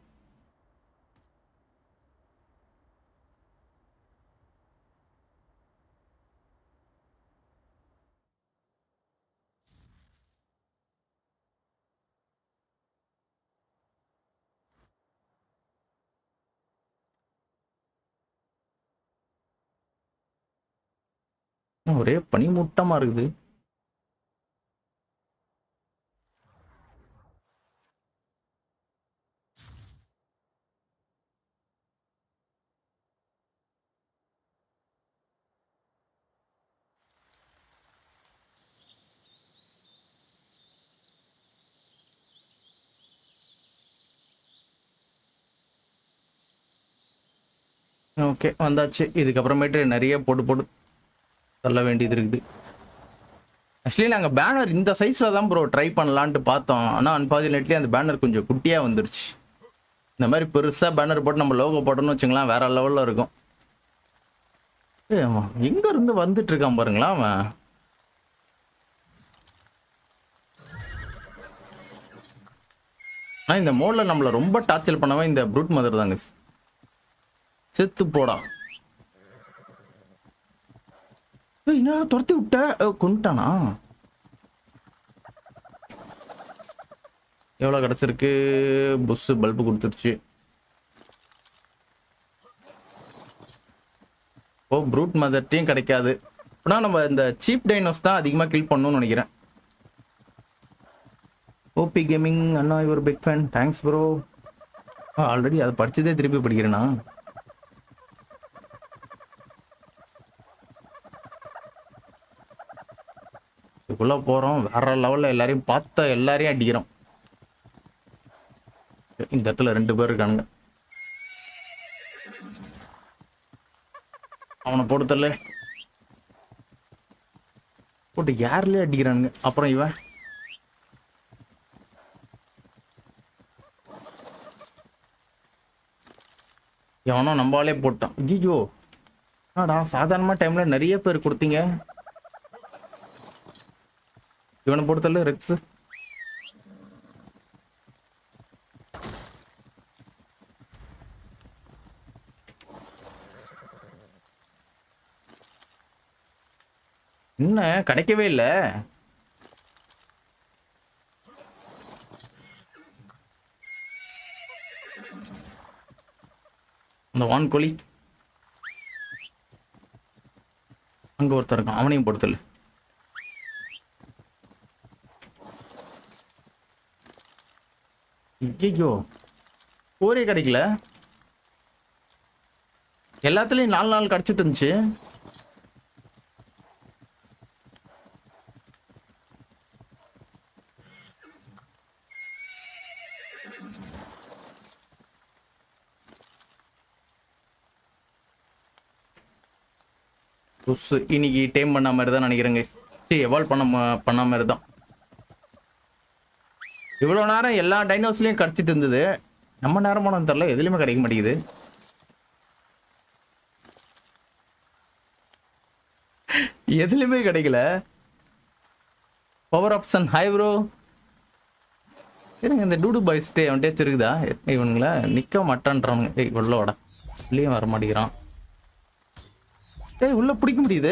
ஒரே பனிமூட்டமா இருக்குது. ஓகே வந்தாச்சு. இதுக்கப்புறமேட்டு நிறைய போட்டு போட்டு தள்ள வேண்டியது இருக்குது. ஆக்சுவலி நாங்கள் பேனர் இந்த சைஸில் தான் ப்ரோ ட்ரை பண்ணலான்ட்டு பார்த்தோம். ஆனால் அன்ஃபார்ச்சுனேட்லி அந்த பேனர் கொஞ்சம் குட்டியாக வந்துருச்சு. இந்த மாதிரி பெருசாக பேனர் போட்டு நம்ம லோகோ போட்டோம்னு வச்சுங்களேன், வேற லெவலில் இருக்கும். எங்க இருந்து வந்துட்டு இருக்கான் பாருங்களா அவன். ஆனால் இந்த மோடில் நம்மளை ரொம்ப டார்ச்சர் பண்ணவன் இந்த ப்ரூட் மதர் தாங்க. செத்து போடா. என்ன துரத்தி விட்ட, கொண்டுட்டானா? எவ்வளோ கிடச்சிருக்கு? புஷ் பல்பு கொடுத்துருச்சு. ஓ ப்ரூட் மதர்ட்டையும் கிடைக்காது. ஆனால் நம்ம இந்த சீப் டைனோஸ் தான் அதிகமாக கில் பண்ணணும்னு நினைக்கிறேன். ஓபி கேமிங் அண்ணா your big fan, thanks bro. Already அதை படிச்சதே திருப்பி படிக்கிறேன்னா. இதுக்குள்ள போறோம், வேற லெவல்ல எல்லாரையும் பார்த்த எல்லாரையும் அடிக்கிறோம். இந்த இடத்துல 2 பேர் இருக்கானுங்க. அவனை போடுத்தல போட்டு யாருலயே அடிக்கிறானுங்க. அப்புறம் இவன் எவனோ நம்பாலே போட்டான். ஐயோ ஆடா, சாதாரணமா டைம்ல நிறைய பேர் கொடுத்தீங்க. இவனை பொறுத்தல ரெக்ஸ். என்ன கிடைக்கவே இல்ல. அந்த வான்கோழி அங்க ஒருத்தர் இருக்கான், அவனையும் பொறுத்தல. ஐயோ ஒரே கிடைக்கல. எல்லாத்துலயும் 4 கிடைச்சிட்டு இருந்துச்சு. இன்னைக்கு டைம் பண்ண மாதிரி தான் நினைக்கிறேங்க. எவால்வ் பண்ண மாதிரி தான். இவ்வளோ நேரம் எல்லா டைனோஸ்லையும் கிடைச்சிட்டு இருந்தது. நம்ம நேரமான தெரியல, எதுலையுமே கிடைக்க மாட்டேங்குது. எதுலையுமே கிடைக்கல. Power option hi bro. சரிங்க, இந்த டூடு பாய்ஸ் டே அவன்டே இருக்குதா? இவனுங்களா நிற்க மாட்டான்றானுங்க. ஏய் உள்ளோட உள்ளேயும் வர மாட்டேங்கிறான். ஏய் உள்ள பிடிக்க முடியுது.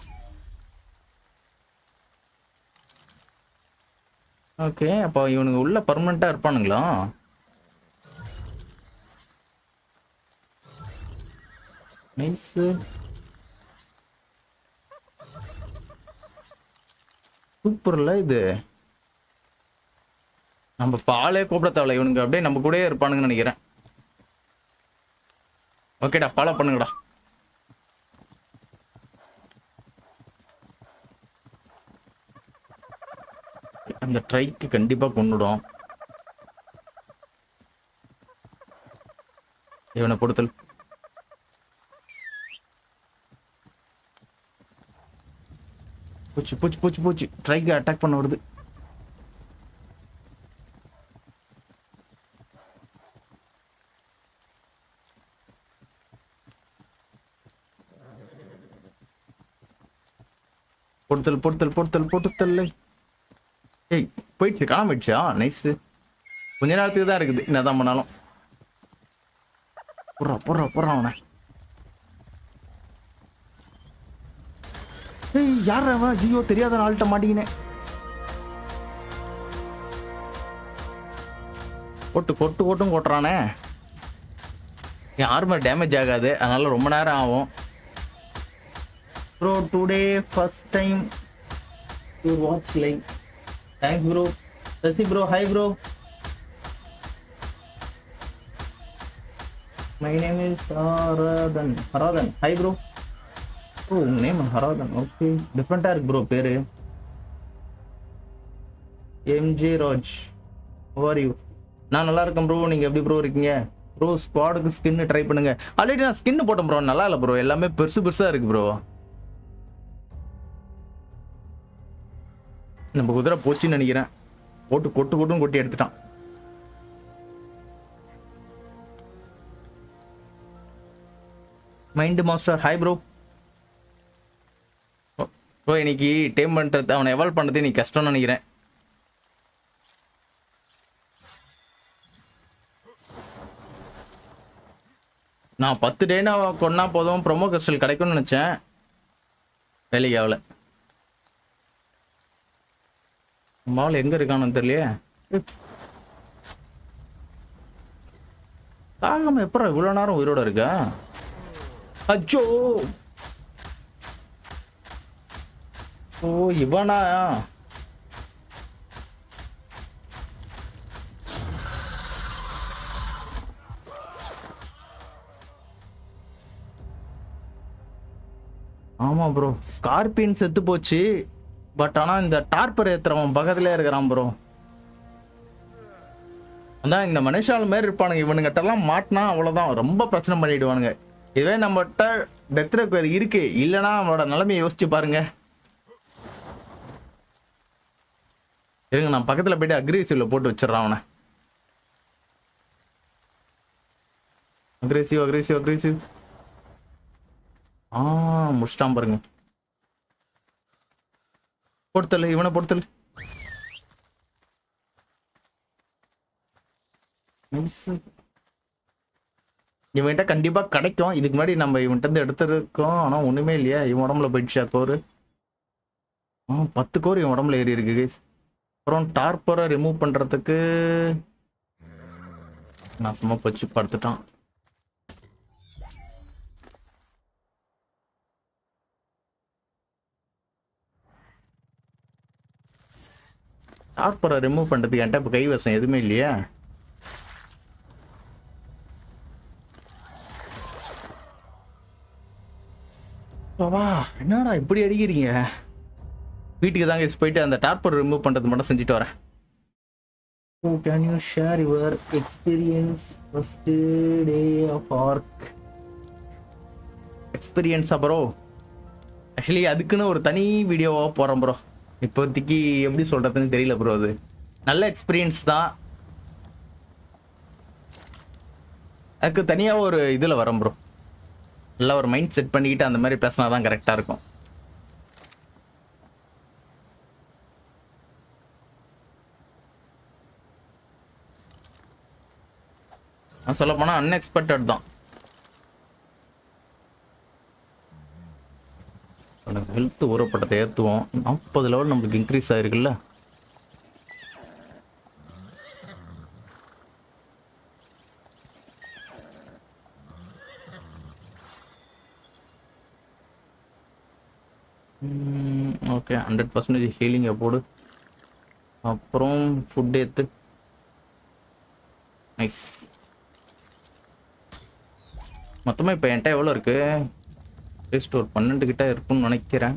ஓகே, அப்போ இவனுங்க உள்ள பர்மனண்டா இருப்பானுங்களா? நைஸ். சூப்பர்ல இது. நம்ம பாலே கூப்பிட தேவையில்ல, இவனுங்க அப்படியே நம்ம கூடயே இருப்பானுங்கன்னு நினைக்கிறேன். ஓகேடா, ஃபாலோ பண்ணுங்கடா. அந்த ட்ரைக்கு கண்டிப்பா கொண்டுடும். இவனை பொறுத்தல். போச்சு போச்சு போச்சு போச்சு. ட்ரைக்கு அட்டாக் பண்ண வருது. பொறுத்தல் பொறுத்தல் பொறுத்தல் பொறுத்தல். ஏய் போயிடுச்சு, காணாம நைஸ். கொஞ்ச நேரத்துக்கு தான் இருக்குது, என்னதான் பண்ணாலும். போடுறா போடுறா போடுறான் அவனை. ஏய் யார் அவன்? ஜியோ தெரியாத ஆள்கிட்ட மாட்டிக்கினேன். போட்டு கொட்டு கொட்டும் கொட்டுறானே. என் ஆர்மர் டேமேஜ் ஆகாது, அதனால ரொம்ப நேரம் ஆகும். Bro today first time to watch live. Thanks bro. Sasi bro hi bro. My name is Haradhan. Haradhan hi bro. ஓ உங்க நேம் ஹராதன். ஓகே, டிஃப்ரெண்டா இருக்கு ப்ரோ பேரு. MJ Raj, how are you? நான் நல்லா இருக்கேன் ப்ரோ, நீங்க எப்படி ப்ரோ இருக்கீங்க? ப்ரோ ஸ்குவாடுக்கு ஸ்கின் ட்ரை பண்ணுங்க. ஆல்ரெடி நான் ஸ்கின் போட்டேன் ப்ரோ, நல்லா இல்லை ப்ரோ, எல்லாமே பெருசு பெருசா இருக்கு ப்ரோ. நம்ம குதிரை போச்சுன்னு நினைக்கிறேன். போட்டு கொட்டு கொட்டுன்னு கொட்டி எடுத்துட்டான். Mind master hi bro. Bro இன்னைக்கு டேம் பண்ணுறது, அவனை எவால்வ் பண்ணுறது இன்னைக்கு கஷ்டம்னு நினைக்கிறேன். நான் 10 டேனா கொன்னா போதும் ப்ரொமோ கிறிஸ்டல் கிடைக்கும்னு நினச்சேன், வேலைக்கு ஆகல. மால் எங்கே இருக்கானு தெரியலையே. தாகாம எப்பறம் இவ்வளோ நேரம் உயிரோட இருக்கா? அச்சோ, ஓ இவனா? ஆமா ப்ரோ, ஸ்கார்பியன் செத்து போச்சு. பட் ஆனா இந்த டார்பர் ஏத்துறவன் பக்கத்துல இருக்கிறான் ப்ரோ. அதான் இந்த மனுஷால் மாதிரி இருப்பானுங்க, இவனுங்கிட்டலாம் மாட்டினா அவ்வளவுதான், ரொம்ப பிரச்சனை பண்ணிடுவானுங்க. இதுவே நம்மகிட்ட டெத் ரெக்வயர் இருக்கு, இல்லைன்னா அவனோட நிலைமையை யோசிச்சு பாருங்க. இருங்க நான் பக்கத்துல போயிட்டு அக்ரெசிவ்ல போட்டு வச்சிடறான் அவனை. Aggressive aggressive aggressive. முடிச்சிட்டான் பாருங்க. பொறுத்தல், இவனை பொறுத்தல். இவன்கிட்ட கண்டிப்பா கிடைக்கும். இதுக்கு முன்னாடி நம்ம இவன்கிட்ட இருந்து எடுத்திருக்கோம், ஆனா ஒண்ணுமே இல்லையா. இவன் உடம்புல போயிடுச்சா கோரு? 10 கோர் இவன் உடம்புல ஏறி இருக்கு கைஸ். அப்புறம் டார்பரை ரிமூவ் பண்றதுக்கு நான் சும்மா பச்சு படுத்துட்டான். டார்பரை ரிமூவ் பண்றதுக்கு என்கிட்ட இப்போ கைவசம் எதுவுமே இல்லையா. வா என்னடா இப்படி அடிக்கிறீங்க? வீட்டுக்கு தாங்க போயிட்டு அந்த டார்பர் ரிமூவ் பண்றது மட்டும் செஞ்சுட்டு வரேன். Can you share your experience first day of arc? Experience bro, actually அதுக்குன்னு ஒரு தனி வீடியோவா போறேன் ப்ரோ. இப்போதைக்கு எப்படி சொல்றதுன்னு தெரியல ப்ரோ. அது நல்ல எக்ஸ்பீரியன்ஸ் தான், அதுக்கு தனியா ஒரு இதுல வரேன் ப்ரோ. நல்லா ஒரு மைண்ட் செட் பண்ணிக்கிட்டு அந்த மாதிரி பேசினா தான் கரெக்டாக இருக்கும். நான் சொல்ல போனால் அன்எக்ஸ்பெக்டட் தான். ஹெல்த் ஊறப்பட்டதை ஏற்றுவோம். 40 லெவல் நம்மளுக்கு இன்க்ரீஸ் ஆயிருக்குல்ல. ஓகே 100% ஹீலிங்கை போடு. அப்புறம் ஃபுட் ஏற்று. நைஸ். மொத்தமாக இப்போ என்கிட்ட எவ்வளோ இருக்கு? ஜஸ்ட் ஒரு 12 கிட்ட இருக்குன்னு நினைக்கிறேன்.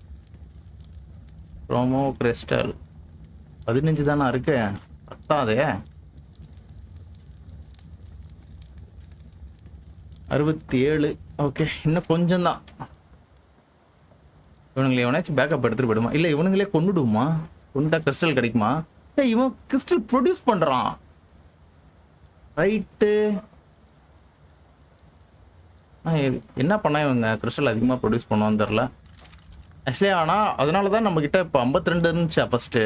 ப்ரோமோ கிறிஸ்டல் 15 தானே இருக்கு, பத்தாதே. 67. ஓகே இன்னும் கொஞ்சம் தான். இவனுங்களை எவனாச்சும் பேக்கப் எடுத்துட்டு போயிடுமா? இல்லை இவனுங்களே கொண்டுடுமா? கொண்டா கிறிஸ்டல் கிடைக்குமா? இவன் கிறிஸ்டல் ப்ரொடியூஸ் பண்றான். ரைட்டு. என்ன பண்ணா இவங்க கிறிஸ்டல் அதிகமாக ப்ரொடியூஸ் பண்ணுவான்னு தெரில ஆக்சுவலி. ஆனால் அதனால தான் நம்ம கிட்ட இப்போ 52 இருந்துச்சா ஃபர்ஸ்ட்டு.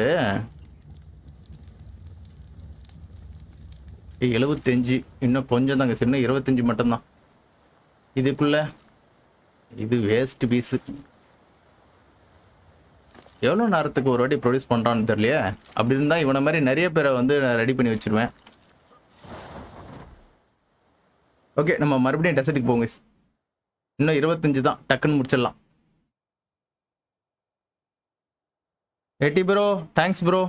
75 இன்னும் கொஞ்சம் தாங்க, சின்ன 25 மட்டும்தான். இதுக்குள்ள இது வேஸ்ட் பீஸு. எவ்வளோ நேரத்துக்கு ஒரு வாட்டி ப்ரொடியூஸ் பண்ணுறான்னு தெரியலையே. அப்படி இருந்தால் இவனை மாதிரி நிறைய பேரை வந்து நான் ரெடி பண்ணி வச்சிருவேன். ஓகே நம்ம மறுபடியும் டெசர்ட்டுக்கு போங்க. இன்னும் 25 தான், டக்குன்னு முடிச்சிடலாம். AD bro thanks bro.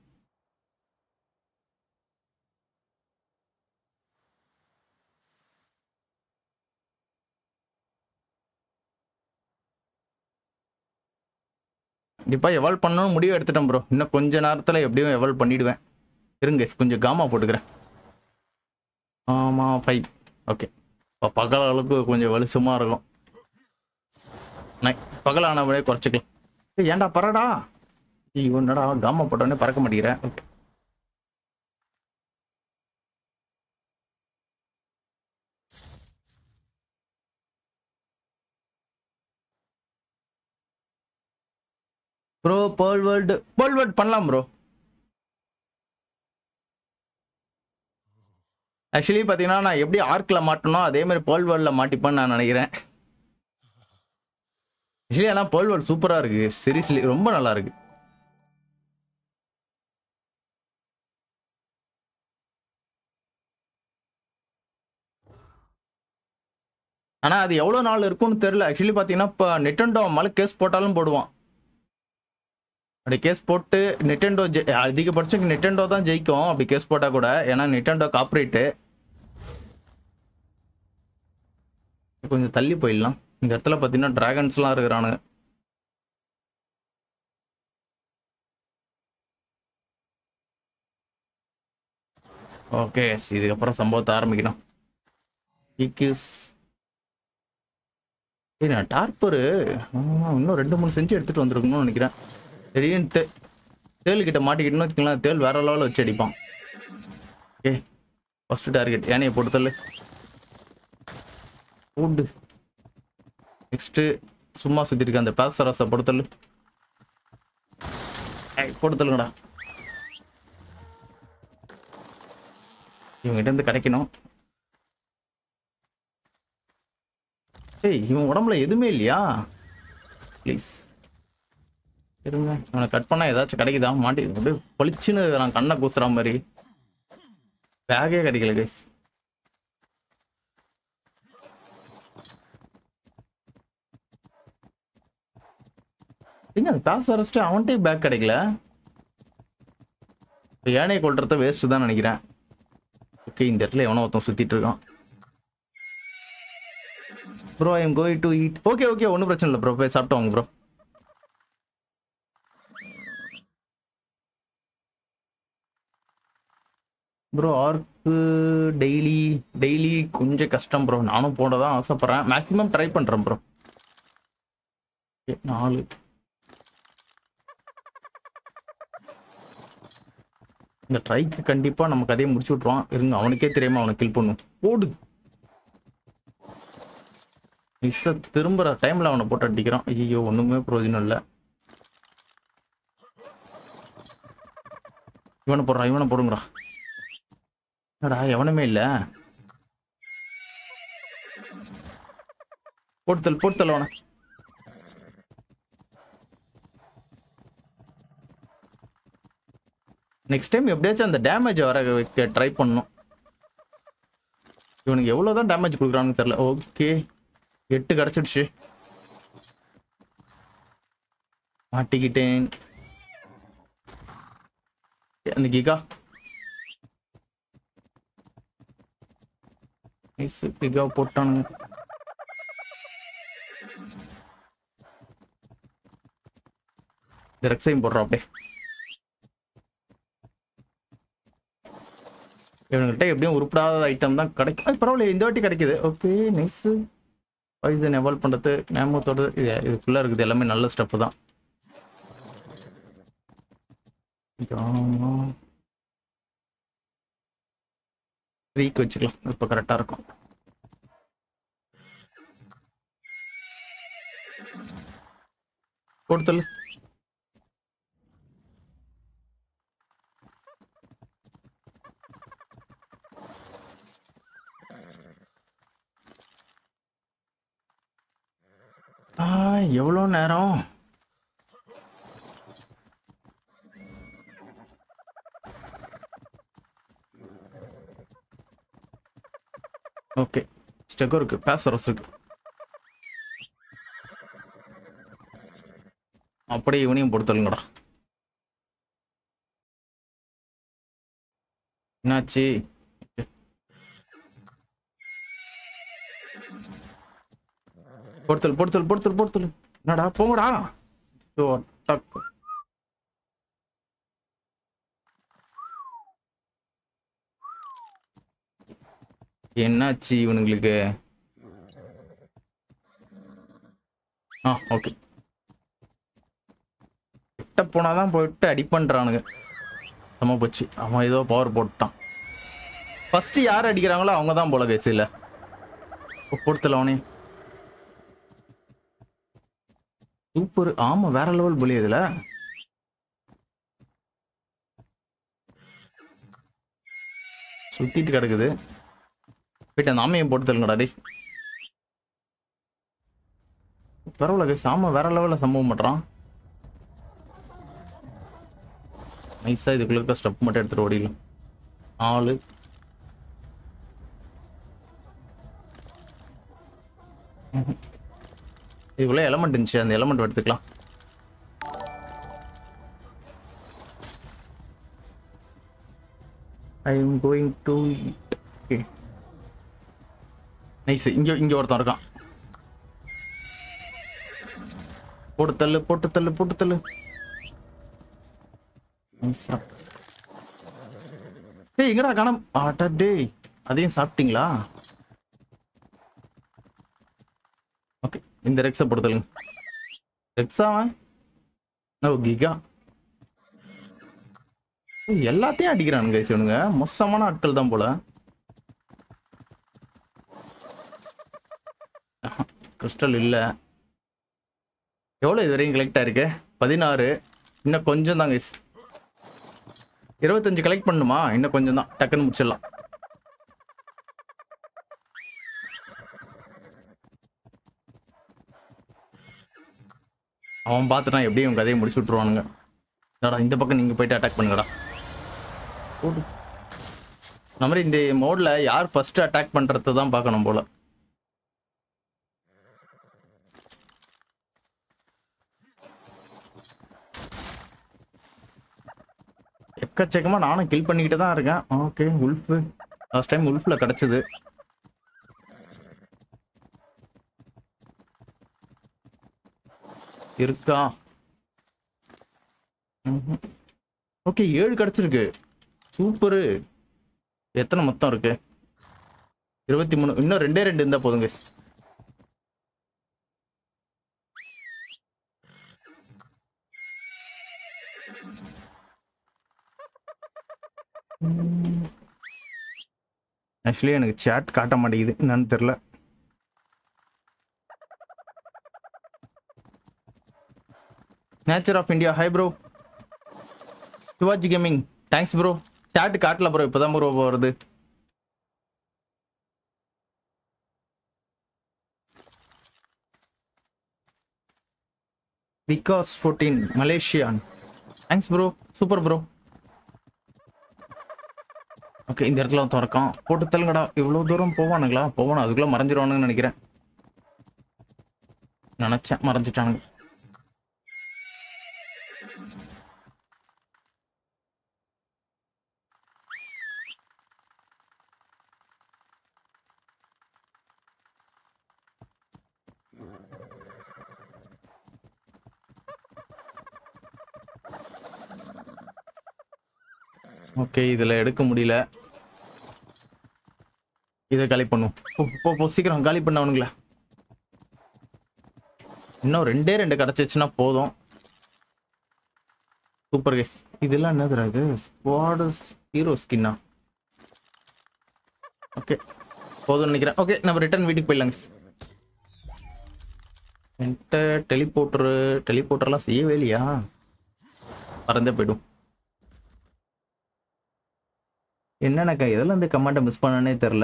கண்டிப்பாக எவால்வ் பண்ணணும்னு முடிவு எடுத்துட்டேன் ப்ரோ. இன்னும் கொஞ்ச நேரத்தில் எப்படியும் எவால்வ் பண்ணிடுவேன். இருங்க கொஞ்சம் காமா போட்டுக்கிறேன். ஆமாம் 5. ஓகே, இப்போ பகல் அளவுக்கு கொஞ்சம் வெளிச்சமாக இருக்கும். பகல் ஆனவனே குறைச்சிக்கலாம். ஏன்டா பறடா, என்னடா காம போட்டோடனே பறக்க மாட்டேங்கிறேன். ஓகே, ப்ரோ பேர்ல் வேர்ல்ட் பண்ணலாம் ப்ரோ. ஆக்சுவலி பார்த்தீங்கன்னா நான் எப்படி ஆர்க்கில் மாட்டணும் அதே மாதிரி பேர்ல் வேர்ல்டில் மாட்டிப்பேன்னு நான் நினைக்கிறேன். ஆக்சுவலி ஆனால் பேர்ல் வேர்ல்ட் சூப்பராக இருக்கு, சீரியஸ்லி ரொம்ப நல்லா இருக்கு. ஆனால் அது எவ்வளோ நாள் இருக்கும்னு தெரியல. ஆக்சுவலி பார்த்தீங்கன்னா இப்போ நிட்டெண்டோ மேலே கேஸ் போட்டாலும் போடுவான். அப்படி கேஸ் போட்டு நிட்டெண்டோ அதிகபட்சம் நிட்டெண்டோ தான் ஜெயிக்கும் அப்படி கேஸ் போட்டால் கூட, ஏன்னா நிட்டெண்டோ காப்பரேட்டு. கொஞ்சம் தள்ளி போயிடலாம். இந்த இடத்துல பார்த்தீங்கன்னா டிராகன்ஸ்லாம் இருக்கிறானுங்க. ஓகே, இதுக்கப்புறம் சம்பவத்தை ஆரம்பிக்கணும். நான் டார்பரு இன்னும் 2-3 செஞ்சு எடுத்துட்டு வந்திருக்கணும்னு நினைக்கிறேன். திடீர்னு தேள்கிட்ட மாட்டிக்கிட்டோன்னு வச்சுக்கலாம், தேள் வேற லெவலில் வச்சு அடிப்பான். ஓகே, ஃபர்ஸ்ட் டார்கெட் யானையை போட்டுத்தல் ஃபுட்டு. நெக்ஸ்ட்டு சும்மா சுற்றிருக்க அந்த பேசரஸை பொறுத்தல் போட்டுத்தலுங்கடா. இவங்ககிட்ட இருந்து கிடைக்கணும். ஏய், இவன் உடம்புல எதுவுமே இல்லையா? ப்ளீஸ் இருங்க, இவனை கட் பண்ணால் ஏதாச்சும் கிடைக்குதா? மாட்டி அப்படியே பளிச்சுன்னு நான் கண்ணை கூசுற மாதிரி. பேகே கிடைக்கல கைஸ். எங்க அந்த பேச அரைச்சிட்டு அவன்கிட்டே பேக் கிடைக்கல. இப்போ யானையை கொள்றத வேஸ்ட்டு தான் நினைக்கிறேன். ஓகே, இந்த இடத்துல எவனோ ஒருத்தன் சுற்றிட்டு இருக்கான். Bro I am going to eat. Okay okay, ஒன்றும் பிரச்சனை இல்லை ப்ரோ, போய் சாப்பிட்டு வாங்க ப்ரோ. ப்ரோ ஆர்க்கு டெய்லி கொஞ்சம் கஷ்டம் ப்ரோ. நானும் போட தான் ஆசைப்பட்றேன், மேக்ஸிமம் ட்ரை பண்ணுறேன் ப்ரோ. 4 இந்த ட்ரைக்கு கண்டிப்பாக நம்ம கதையை முடிச்சு விட்ருவான். இருங்க, அவனுக்கே தெரியாமல் அவனை கில் பண்ணும். போடு மிஸ்ஸை திரும்புகிற டைமில் அவனை போட்டு அடிக்கிறான். ஐயோ, ஒன்றுமே பிரயோஜனம் இல்லை. இவனை போடுங்கடா. என்னடா எவனுமே இல்லை. போட்டுத்தல் அவனை. நெக்ஸ்ட் டைம் எப்படியாச்சும் அந்த டேமேஜ் வர வைக்க ட்ரை பண்ணணும். இவனுக்கு எவ்வளோதான் டேமேஜ் கொடுக்குறான்னு தெரியல. ஓகே, 8 கிடச்சிடுச்சு. மாட்டிக்கிட்டேன். அந்த கிகா கிகா போட்டானுங்க. இந்த ரெக்ஸையும் போடுறோம் அப்படியே. இவனுக்கிட்ட எப்படியும் உருப்படாத ஐட்டம் தான் கிடைக்கும். பரவாயில்ல, இந்த வாட்டி கிடைக்குது. Okay nice. பாய்சன் எவால்வ் பண்ணுறது, மேமத்தோடு இதுக்குள்ளே இருக்குது எல்லாமே நல்ல ஸ்டெப்பு தான். வீக் வச்சுக்கலாம், இப்போ கரெக்டாக இருக்கும். கொடுத்தல். எவ்வளோ நேரம்? ஓகே, ஸ்டெக்கோ இருக்கு, பேசரஸ் இருக்கு. அப்படியே இவனையும் பொறுத்தலுங்கடா. என்னாச்சு? பொறுத்தல். என்னடா போங்கடா. என்னாச்சு இவனுங்களுக்கு? ஓகே. கிட்ட போனாதான் போயிட்டு அடி பண்றானுங்க. சம போச்சு. அவன் ஏதோ பவர் போட்டான். ஃபர்ஸ்ட் யார் அடிக்கிறாங்களோ அவங்க தான் போல கைஸ். இல்ல பொறுத்தல அவனே சூப்பர். ஆமா வேற லெவல் புலி இதுல. சுத்திட்டு கிடக்குது. போயிட்டு அந்த ஆமையை போட்டு தருங்கடா டே. பரவாயில்ல கைஸ். ஆமா வேற லெவல்ல சம்பவம் பண்றான். நைஸா இதுக்குள்ள இருக்க ஸ்டெப் மட்டும் எடுத்துட்டு ஓடிடலாம். 4 இதுக்குள்ள எலமெண்ட் இருந்துச்சு. அந்த எலமெண்ட் எடுத்துக்கலாம். I am going to it. Okay nice. இங்க ஒருத்தன் இருக்கான். போட்டு தள்ளு போட்டு தள்ளு போட்டு தள்ளு. நைஸா. டேய் எங்கடா காணோம்? ஆட்டா டேய் அதையும் சாப்பிட்டீங்களா? ஓகே இந்த ரெக்ஸை போடுதலுங்க. ரெக்ஸா ஓ கிகா. எல்லாத்தையும் அடிக்கிறானுங்க இவனுங்க. மோசமான ஆட்கள் தான் போல. கிறிஸ்டல் இல்ல. எவ்வளவு இது வரையும் கலெக்ட் ஆயிருக்கு? 16. இன்னும் கொஞ்சம் தான் கைஸ். 25 கலெக்ட் பண்ணுமா? இன்னும் கொஞ்சம் தான். டக்குன்னு முடிச்சிடலாம். அவன் பார்த்துட்டான் எப்படியும் கதையை முடிச்சு விட்டுருவானுங்க. இந்த பக்கம் நீங்க போயிட்டு அட்டாக் பண்ணுங்கடா. இந்த மாதிரி இந்த மோட்ல யார் ஃபர்ஸ்ட் அட்டாக் பண்றது தான் பார்க்கணும் போல. எக்கச்சக்கமா நானும் கில் பண்ணிக்கிட்டு தான் இருக்கேன். ஓகே உல்ஃப் லாஸ்ட் டைம் உல்ஃப்ல கிடைச்சது. இருக்கா? ஓகே 7 கிடைச்சிருக்கு. சூப்பரு. எத்தனை மொத்தம் இருக்கு? 23. இன்னும் 2 இருந்தா போதுங்க. ஆக்சுவலி எனக்கு சாட் காட்ட மாட்டேங்குது என்னன்னு தெரியல. Nature of India hi bro. Shivaji gaming thanks bro. Chat காட்டல ப்ரோ. இப்போதான் ப்ரோ வருது. Vikas 14 Malaysian thanks bro. Super bro. Okay இந்த இடத்துல திறக்கான். போட்டு தள்ளுங்கடா. இவ்வளவு தூரம் போவானுங்களா? போவானு அதுக்குள்ள மறைஞ்சிருவானுங்கன்னு நினைக்கிறேன். நினைச்சேன் மறைஞ்சிட்டானுங்க. ஓகே இதுல எடுக்க முடியல. இதை காலி பண்ணும். போ சீக்கிரம் காலி பண்ணவனுங்களா. இன்னும் 2 கிடைச்சிச்சுன்னா போதும். Super guys. இதெல்லாம் என்னது? இது ஸ்குவாட் ஹீரோ ஸ்கின்னா. ஓகே போதும்னு நினைக்கிறேன். ஓகே நம்ம ரிட்டர்ன் வீட்டுக்கு போயிடலாங்க. என்கிட்ட டெலிபோர்ட்டர்லாம் செய்யவே இல்லையா? பறந்தே போய்டும். என்னக்கா இதெல்லாம் இந்த கமாண்டை மிஸ் பண்ணனே தெரில.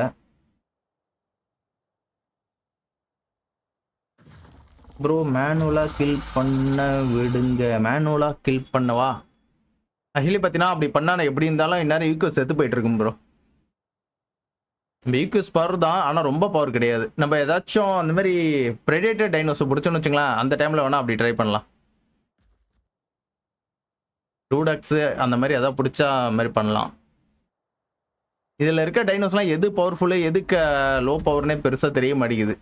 ப்ரோ மேனுவலா கில் பண்ண விடுங்க. மேனுவலா கில் பண்ணவா? ஆக்சுவலி பார்த்தீங்கன்னா அப்படி பண்ணா எப்படி இருந்தாலும் இந்நேரம் யூக்யூஸ் செத்து போயிட்டு இருக்கும் ப்ரோ. நம்ம யூக்யூஸ் பவர் தான், ஆனால் ரொம்ப பவர் கிடையாது. நம்ம ஏதாச்சும் அந்த மாதிரி பிரெடேட்டர் டைனோஸ் பிடிச்சோன்னு வச்சுங்களேன், அந்த டைமில் வேணால் அப்படி ட்ரை பண்ணலாம். டூடக்ஸு அந்த மாதிரி எதாவது பிடிச்சா மாதிரி பண்ணலாம். இதில் இருக்க டைனோஸ்லாம் எது பவர்ஃபுல்லு எதுக்கு லோ பவர்னே பெருசாக தெரிய மாட்டேங்குது.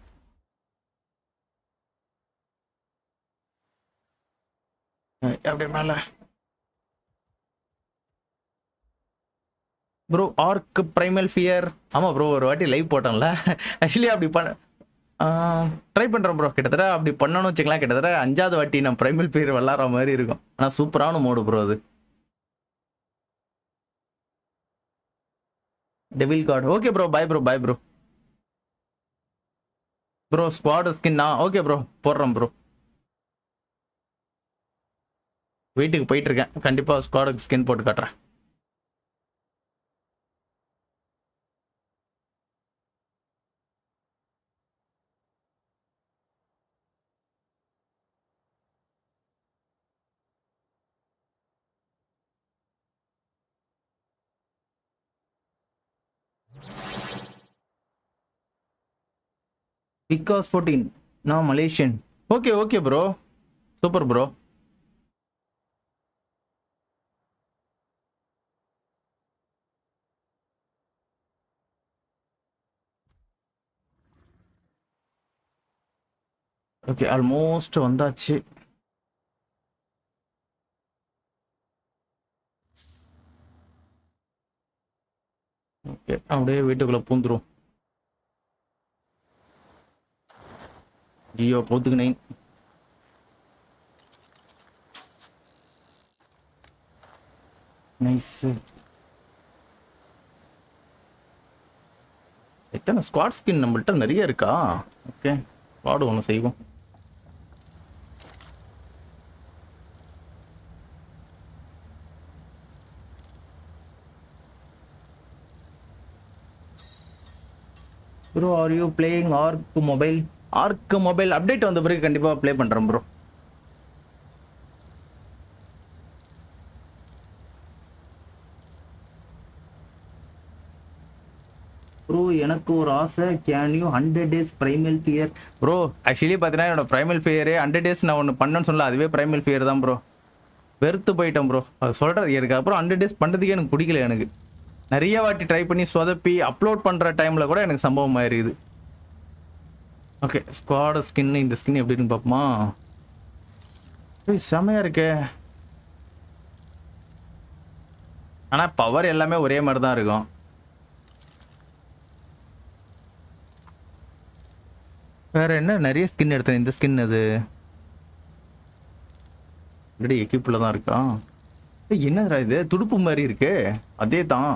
அப்படி மேலே ப்ரோ ஆர்க் பிரைமல் ஃபியர். ஆமாம் ப்ரோ, ஒரு வாட்டி லைவ் போட்டோம்ல. ஆக்சுவலி அப்படி ட்ரை பண்ணுறேன் ப்ரோ. கிட்டத்தட்ட அப்படி பண்ணணும்னு வச்சுக்கலாம். கிட்டத்தட்ட 5வது வாட்டி நான் பிரைமல் ஃபியர் விளாட்ற மாதிரி இருக்கும். ஆனால் சூப்பரான மோடு ப்ரோ அது. Devil card. Okay bro, bye bro, bye bro. Bro squad ஸ்கின்னா ஓகே ப்ரோ, போடுறேன் ப்ரோ. வீட்டுக்கு போயிட்டு இருக்கேன். கண்டிப்பாக ஸ்குவாடுக்கு ஸ்கின் போட்டு காட்டுறேன். Because 14. நான் Malaysian. Okay okay bro, super bro. Okay almost வந்தாச்சு. ஓகே அப்படியே வீட்டுக்குள்ளே பூந்துரும். ஐயோ போத்துக்கினேன். நைஸ். எத்தனை ஸ்குவாட் ஸ்கின் நம்மள்ட்ட நிறைய இருக்கா? ஓகே ஸ்குவாடு ஒன்று செய்வோம். Bro are you playing Ark mobile? Ark mobile update வந்த பிறகு கண்டிப்பாக ப்ளே பண்ணுறேன் ப்ரோ. ப்ரோ எனக்கு ஒரு ஆசை, can you 100 days primal fear? Bro actually பார்த்தீங்கன்னா என்னோட பிரைமல் ஃபியரே 100 days நான் ஒன்று பண்ணேன்னு சொல்லல, அதுவே பிரைமல் ஃபியர் தான் ப்ரோ. வெறுத்து போயிட்டேன் ப்ரோ. அது சொல்கிறது எனக்கு அப்புறம் 100 days பண்ணுறதுக்கே எனக்கு பிடிக்கல. எனக்கு நிறைய வாட்டி ட்ரை பண்ணி சொதப்பி அப்லோட் பண்ணுற டைமில் கூட எனக்கு சம்பவம் ஆயிருக்குது. ஓகே ஸ்குவாட் ஸ்கின், இந்த ஸ்கின் எப்படி இருக்குன்னு பார்ப்போமா? செமையாக இருக்கே. ஆனால் பவர் எல்லாமே ஒரே மாதிரி தான் இருக்கும். வேற என்ன நிறைய ஸ்கின் எடுத்தேன். இந்த ஸ்கின் அது ஆல்ரெடி எக்யூப்ல தான் இருக்கா? என்னடா இது துடுப்பு மாதிரி இருக்கு? அதே தான்.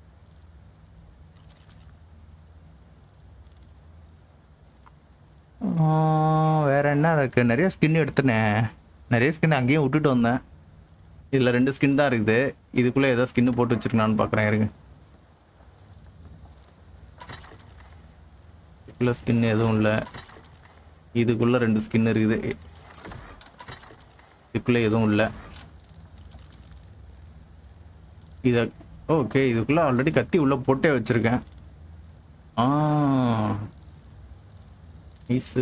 வேற என்ன இருக்கு? நிறைய ஸ்கின் எடுத்தேனே. நிறைய ஸ்கின் அங்கேயும் விட்டுட்டு வந்தேன். இதில் 2 ஸ்கின் தான் இருக்குது. இதுக்குள்ளே ஏதோ ஸ்கின்னு போட்டு வச்சிருக்கேன்னு பார்க்குறேன். இருங்க, இதுக்குள்ள ஸ்கின் எதுவும் இல்லை. இதுக்குள்ள 2 ஸ்கின் இருக்குது. இதுக்குள்ள எதுவும் இல்லை. இதை ஓகே இதுக்குள்ள ஆல்ரெடி கத்தி உள்ள போட்டே வச்சிருக்கேன். நைஸ்.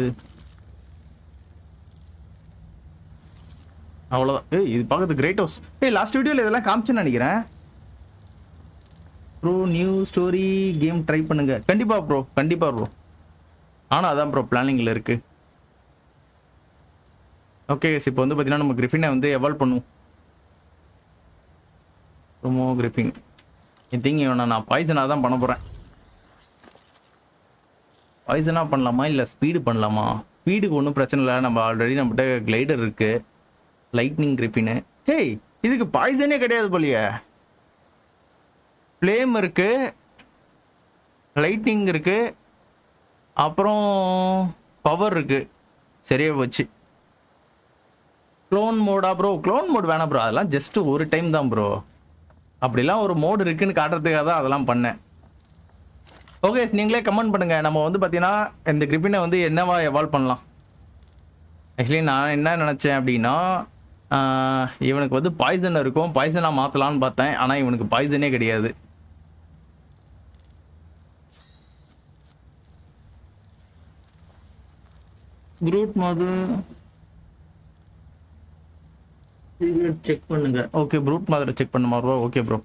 அவ்வளோதான். இது பார்க்கறது கிரேட் ஹவுஸ். லாஸ்ட் வீடியோவில் இதெல்லாம் காமிச்சுன்னு நினைக்கிறேன். Bro new story game try பண்ணுங்க. கண்டிப்பா ப்ரோ, கண்டிப்பா ப்ரோ. ஆனால் அதான் ப்ரோ பிளானிங்கில் இருக்கு. ஓகே இப்போ வந்து பார்த்தீங்கன்னா நம்ம கிரிஃபினை வந்து எவால்வ் பண்ணுவோம். ப்ரோமோ கிரிஃபின் ஐ திங்க் நான் பாய்சனாக தான் பண்ண போகிறேன். பாய்சனாக பண்ணலாமா இல்லை ஸ்பீடு பண்ணலாமா? ஸ்பீடுக்கு ஒன்றும் பிரச்சனை இல்லை. நம்ம ஆல்ரெடி நம்மகிட்ட கிளைடர் இருக்கு. லைட்னிங் கிரிஃபின்னு. ஹேய் இதுக்கு பாய்சனே கிடையாது போலியே. ஃப்ளேம் இருக்கு, லைட்னிங் இருக்கு, அப்புறம் பவர் இருக்கு. சரியா போச்சு. க்ளோன் மோடா ப்ரோ? க்ளோன் மோட் வேணாம் ப்ரோ, அதெல்லாம் ஜஸ்ட் ஒரு டைம் தான் ப்ரோ. அப்படிலாம் ஒரு மோடு இருக்குன்னு காட்டுறதுக்காக தான் அதெல்லாம் பண்ணேன். ஓகே நீங்களே கமெண்ட் பண்ணுங்க. நம்ம வந்து பார்த்தீங்கன்னா இந்த கிரிஃபினை வந்து என்னவா எவால்வ் பண்ணலாம். ஆக்சுவலி நான் என்ன நினச்சேன் அப்படின்னா இவனுக்கு வந்து பாய்சன் இருக்கும், பாய்சனாக மாற்றலான்னு பார்த்தேன். ஆனால் இவனுக்கு பாய்சனே கிடையாது. ப்ரூட் மாதிரி செக் பண்ணுங்க. ஓகே ப்ரூட் மாதிரி செக் பண்ணுமா bro? Okay bro.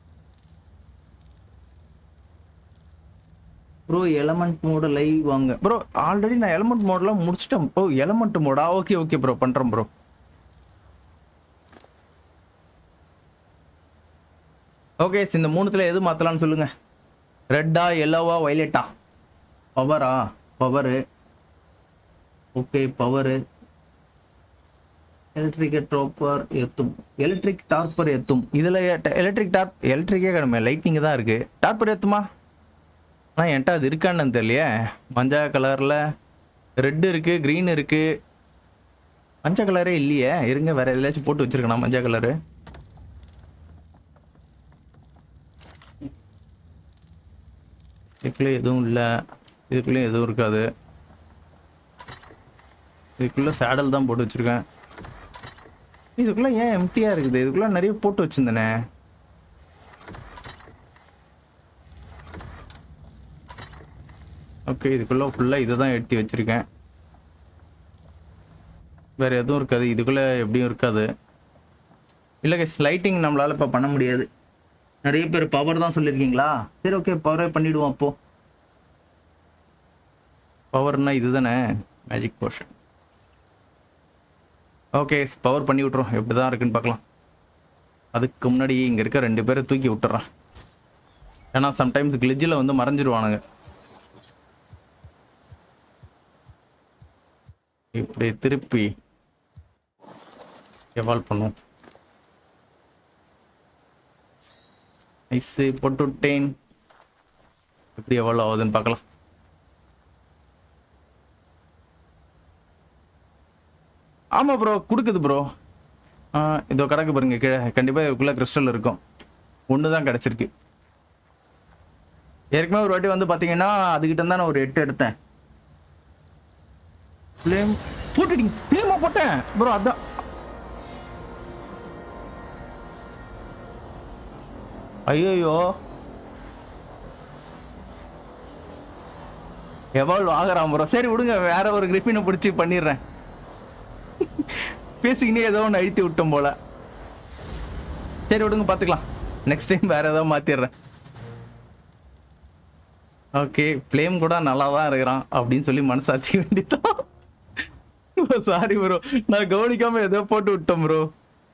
Bro element mod live வாங்க ப்ரோ. ஆல்ரெடி நான் எலமெண்ட் மோட்லாம் முடிச்சிட்டேன். ஓ எலமெண்ட் மோடா? ஓகே ஓகே ப்ரோ, பண்ணுறேன் ப்ரோ. ஓகே, இந்த மூணுத்துல எது மாத்தலாம்னு சொல்லுங்க. ரெட்டா, எல்லோவா, வைலட்டா? பவரா? Power. Okay, power. Electric torpor எத்தும். எலக்ட்ரிக் டார்பர் எத்தும். இதுல எலக்ட்ரிக்கே கிடமே, லைட்னிங் தான் இருக்கு. டார்பர் எத்துமா? ஆனா என்கிட்ட அது இருக்கான்னு தெரியலையே. மஞ்சள் கலர்ல ரெட் இருக்கு, கிரீன் இருக்கு. மஞ்சள் கலரே இல்லையே. இருங்க, வேற எதுலாச்சும் போட்டு வச்சிருக்கேன் மஞ்சள் கலரு. இதுக்குள்ள எதுவும் இல்லை. இதுக்குள்ளேயும் எதுவும் இருக்காது. இதுக்குள்ள சேடல் தான் போட்டு வச்சிருக்கேன். இதுக்குள்ள ஏன் எம்டியா இருக்குது? இதுக்குள்ள நிறைய போட்டு வச்சிருந்தேனே. ஓகே, இதுக்குள்ள ஃபுல்லா இதை தான் எடுத்து வச்சிருக்கேன். வேற எதுவும் இருக்காது. இதுக்குள்ள எப்படியும் இருக்காது. இல்லை கைஸ், லைட்டிங் நம்மளால இப்போ பண்ண முடியாது. நிறைய பேர் பவர் தான் சொல்லியிருக்கீங்களா? சரி, ஓகே, பவரே பண்ணிடுவோம் அப்போ. பவர்னா இதுதானே, மேஜிக் போர்ஷன். ஓகே, பவர் பண்ணி விட்டுறோம். எப்படி தான் இருக்குன்னு பார்க்கலாம். அதுக்கு முன்னாடி இங்கே இருக்க 2 பேரை தூக்கி விட்டுறேன். ஏன்னா சம்டைம்ஸ் கிளிஜில் வந்து மறைஞ்சிருவானுங்க. இப்படி திருப்பி எவால்வ் பண்ணுவோம். ஐஸு போட்டு விட்டேன். எப்படி எவால்வ் ஆகுதுன்னு பார்க்கலாம். ஆமாம் ப்ரோ, கொடுக்குது ப்ரோ. இதோ கிடக்கு பாருங்க கீழே. கண்டிப்பாக இதுக்குள்ளே கிறிஸ்டல் இருக்கும். ஒன்று தான் கிடச்சிருக்கு. ஏற்கனவே ஒரு வாட்டி வந்து பார்த்தீங்கன்னா அதுக்கிட்ட தான் நான் ஒரு 8 எடுத்தேன். ஃப்ளேம் போட்டுட்டீங்க. ஃப்ளேமா போட்டேன் ப்ரோ. அதான் ஐயோ, எவால்வ் ஆகிறான் ப்ரோ. சரி விடுங்க, வேற ஒரு கிரிஃபினை பிடிச்சி பண்ணிடுறேன். பேசிக்கினே ஏதோ ஒன்று அழுத்தி விட்டோம் போல. சரி விடுங்க, பார்த்துக்கலாம். நெக்ஸ்ட் டைம் வேற ஏதோ மாத்திடுறேன். ஓகே, ஃப்ளேம் கூட நல்லா தான் இருக்கிறான் அப்படின்னு சொல்லி மனசாட்சி வேண்டித்தான். சாரி ப்ரோ, நான் கவனிக்காம ஏதோ போட்டு விட்டோம் ப்ரோ.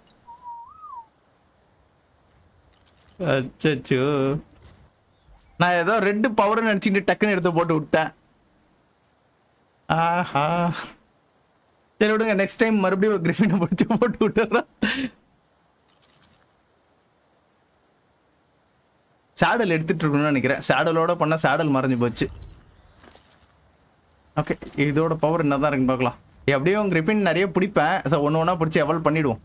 அச்சோ, நான் ஏதோ ரெட் பவர் நினைச்சுட்டு டக்குன்னு எடுத்து போட்டு விட்டேன். ஆஹா, சரி விடுங்க, நெக்ஸ்ட் டைம் மறுபடியும் கிரிஃபினை பிடிச்சி போட்டு விட்டுறேன். சேடல் எடுத்துட்டு இருக்கணும்னு நினைக்கிறேன். சேடலோட பண்ண சேடல் மறைஞ்சு போச்சு. ஓகே, இதோட பவர் என்னதான் இருக்குன்னு பார்க்கலாம். எப்படியும் கிரிஃபின் நிறைய பிடிப்பேன். ஸோ ஒன்று ஒன்றா பிடிச்சி எவால்வ் பண்ணிடுவோம்.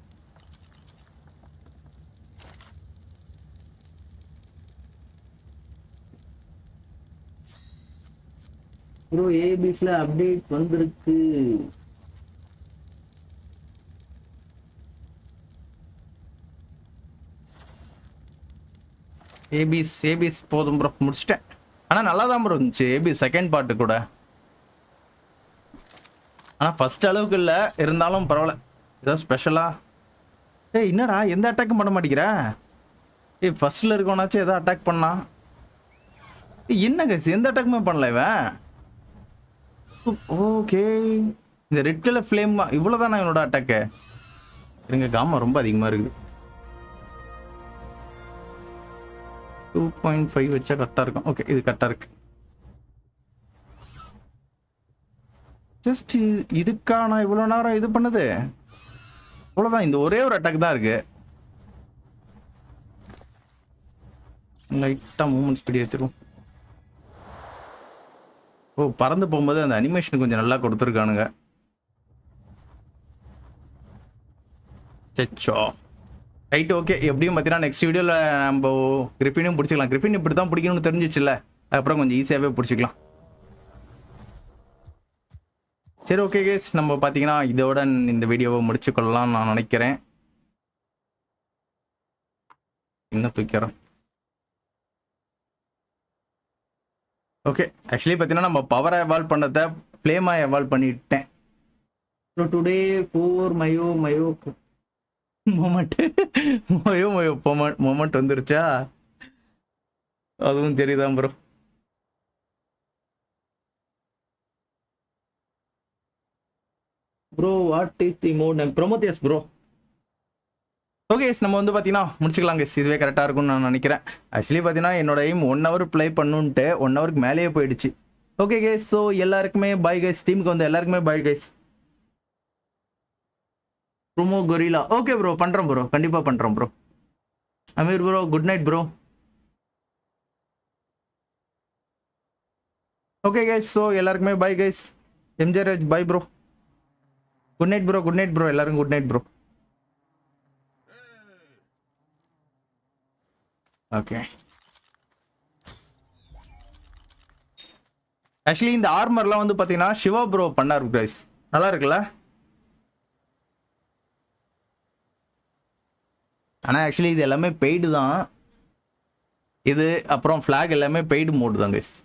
ப்ரோ, ஏபிஸ்ல அப்டேட் வந்திருக்கு. ஏபிஸ் போதும் ப்ரோ, முடிச்சிட்டேன். ஆனால் நல்லா தான் ப்ரோ இருந்துச்சு ஏபிஸ் செகண்ட் பார்ட்டு கூட. ஆனால் ஃபர்ஸ்ட் அளவுக்கு இல்லை, இருந்தாலும் பரவாயில்ல. ஏதோ ஸ்பெஷலா. ஏய் என்னடா, எந்த அட்டாக்கும் பண்ண மாட்டேங்கிற? ஏய் ஃபர்ஸ்ட்ல இருக்கவனாச்சும் ஏதோ அட்டாக் பண்ணா. என்ன கைஸ், எந்த அட்டாக்குமே பண்ணல இவன். ஓகே, இந்த ரெட் கலர் ஃப்ளேம் இவ்வளோதானா இவனோட அட்டாக்கு? இருங்க, காமா ரொம்ப அதிகமாக இருக்குது. 2.5 வச்சா கரெக்டாக இருக்கும். ஓகே, இது கரெக்டாக இருக்கு. ஜஸ்ட் இதுக்கா நான் இவ்வளோ நேரம் இது பண்ணது? அவ்வளோதான், இந்த ஒரே ஒரு அட்டாக் தான் இருக்கு. லைட்டாக மூவ்மெண்ட் ஸ்பீட் ஏற்றிடும். ஓ, பறந்து போகும்போது அந்த அனிமேஷன் கொஞ்சம் நல்லா கொடுத்துருக்கானுங்க. சச்சோ, ரைட், ஓகே. எப்படியும் பார்த்தீங்கன்னா நெக்ஸ்ட் வீடியோவில் நம்ம கிரிஃபினையும் பிடிச்சிக்கலாம். கிரிஃபின் இப்படி தான் பிடிக்கணும்னு தெரிஞ்சிச்சுல்ல, அதுக்கப்புறம் கொஞ்சம் ஈஸியாகவே பிடிச்சிக்கலாம். சரி, ஓகே கேஸ், நம்ம பார்த்தீங்கன்னா இதோட இந்த வீடியோவை முடிச்சுக்கொள்ளலாம் நான் நினைக்கிறேன். இன்னும் தூக்கிறேன். ஓகே, ஆக்சுவலி பார்த்தீங்கன்னா நம்ம பவரை எவால்வ் பண்ணதை ஃப்ளேமாக எவால்வ் பண்ணிட்டேன். ஸோ டுடே 4 மயோ மொமெண்ட் மொமெண்ட் வந்துருச்சா? அதுவும் தெரியுதான் bro. Bro, what is the mod name? Prometheus bro. Okay நம்ம வந்து பார்த்தீங்கன்னா முடிச்சுக்கலாம் guys. இதுவே கரெக்டாக இருக்கும்னு நான் நினைக்கிறேன். ஆக்சுவலி பார்த்தீங்கன்னா என்னோட எய்ம் 1 hour ப்ளே பண்ணுன்ட்டு 1 ஹவருக்கு மேலேயே போயிடுச்சு. ஓகே கைஸ், ஸோ எல்லாருக்குமே பாய் கைஸ். டீமுக்கு வந்து எல்லாருக்குமே bye guys. Promo gorilla okay bro, பண்ணுறோம் ப்ரோ, கண்டிப்பாக பண்ணுறோம் bro. Amir bro good night bro. Okay guys, so எல்லாருக்குமே bye guys. MJ Raj bye bro. Good night bro, good night bro, எல்லாரும் good night bro. Okay, actually இந்த ஆர்மர்லாம் வந்து பார்த்தீங்கன்னா Siva bro பண்ணார் கைஸ். நல்லா இருக்குல்ல? ஆனால் ஆக்சுவலி இது எல்லாமே பெய்டு தான். இது அப்புறம் ஃப்ளாக் எல்லாமே பெய்டு மோடு தான் கைஸ்.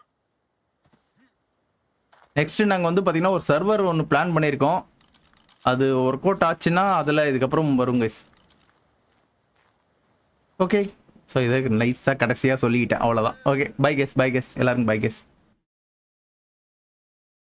நெக்ஸ்ட் நாங்கள் வந்து பார்த்தீங்கன்னா ஒரு சர்வர் ஒன்று பிளான் பண்ணியிருக்கோம். அது ஒர்க் அவுட் ஆச்சுன்னா அதில் இதுக்கப்புறம் வரும் கைஸ். ஓகே, ஸோ இதை நைஸாக கடைசியாக சொல்லிக்கிட்டேன், அவ்வளோதான். Okay bye guys, bye guys, எல்லாருக்கும் பை கெஸ்.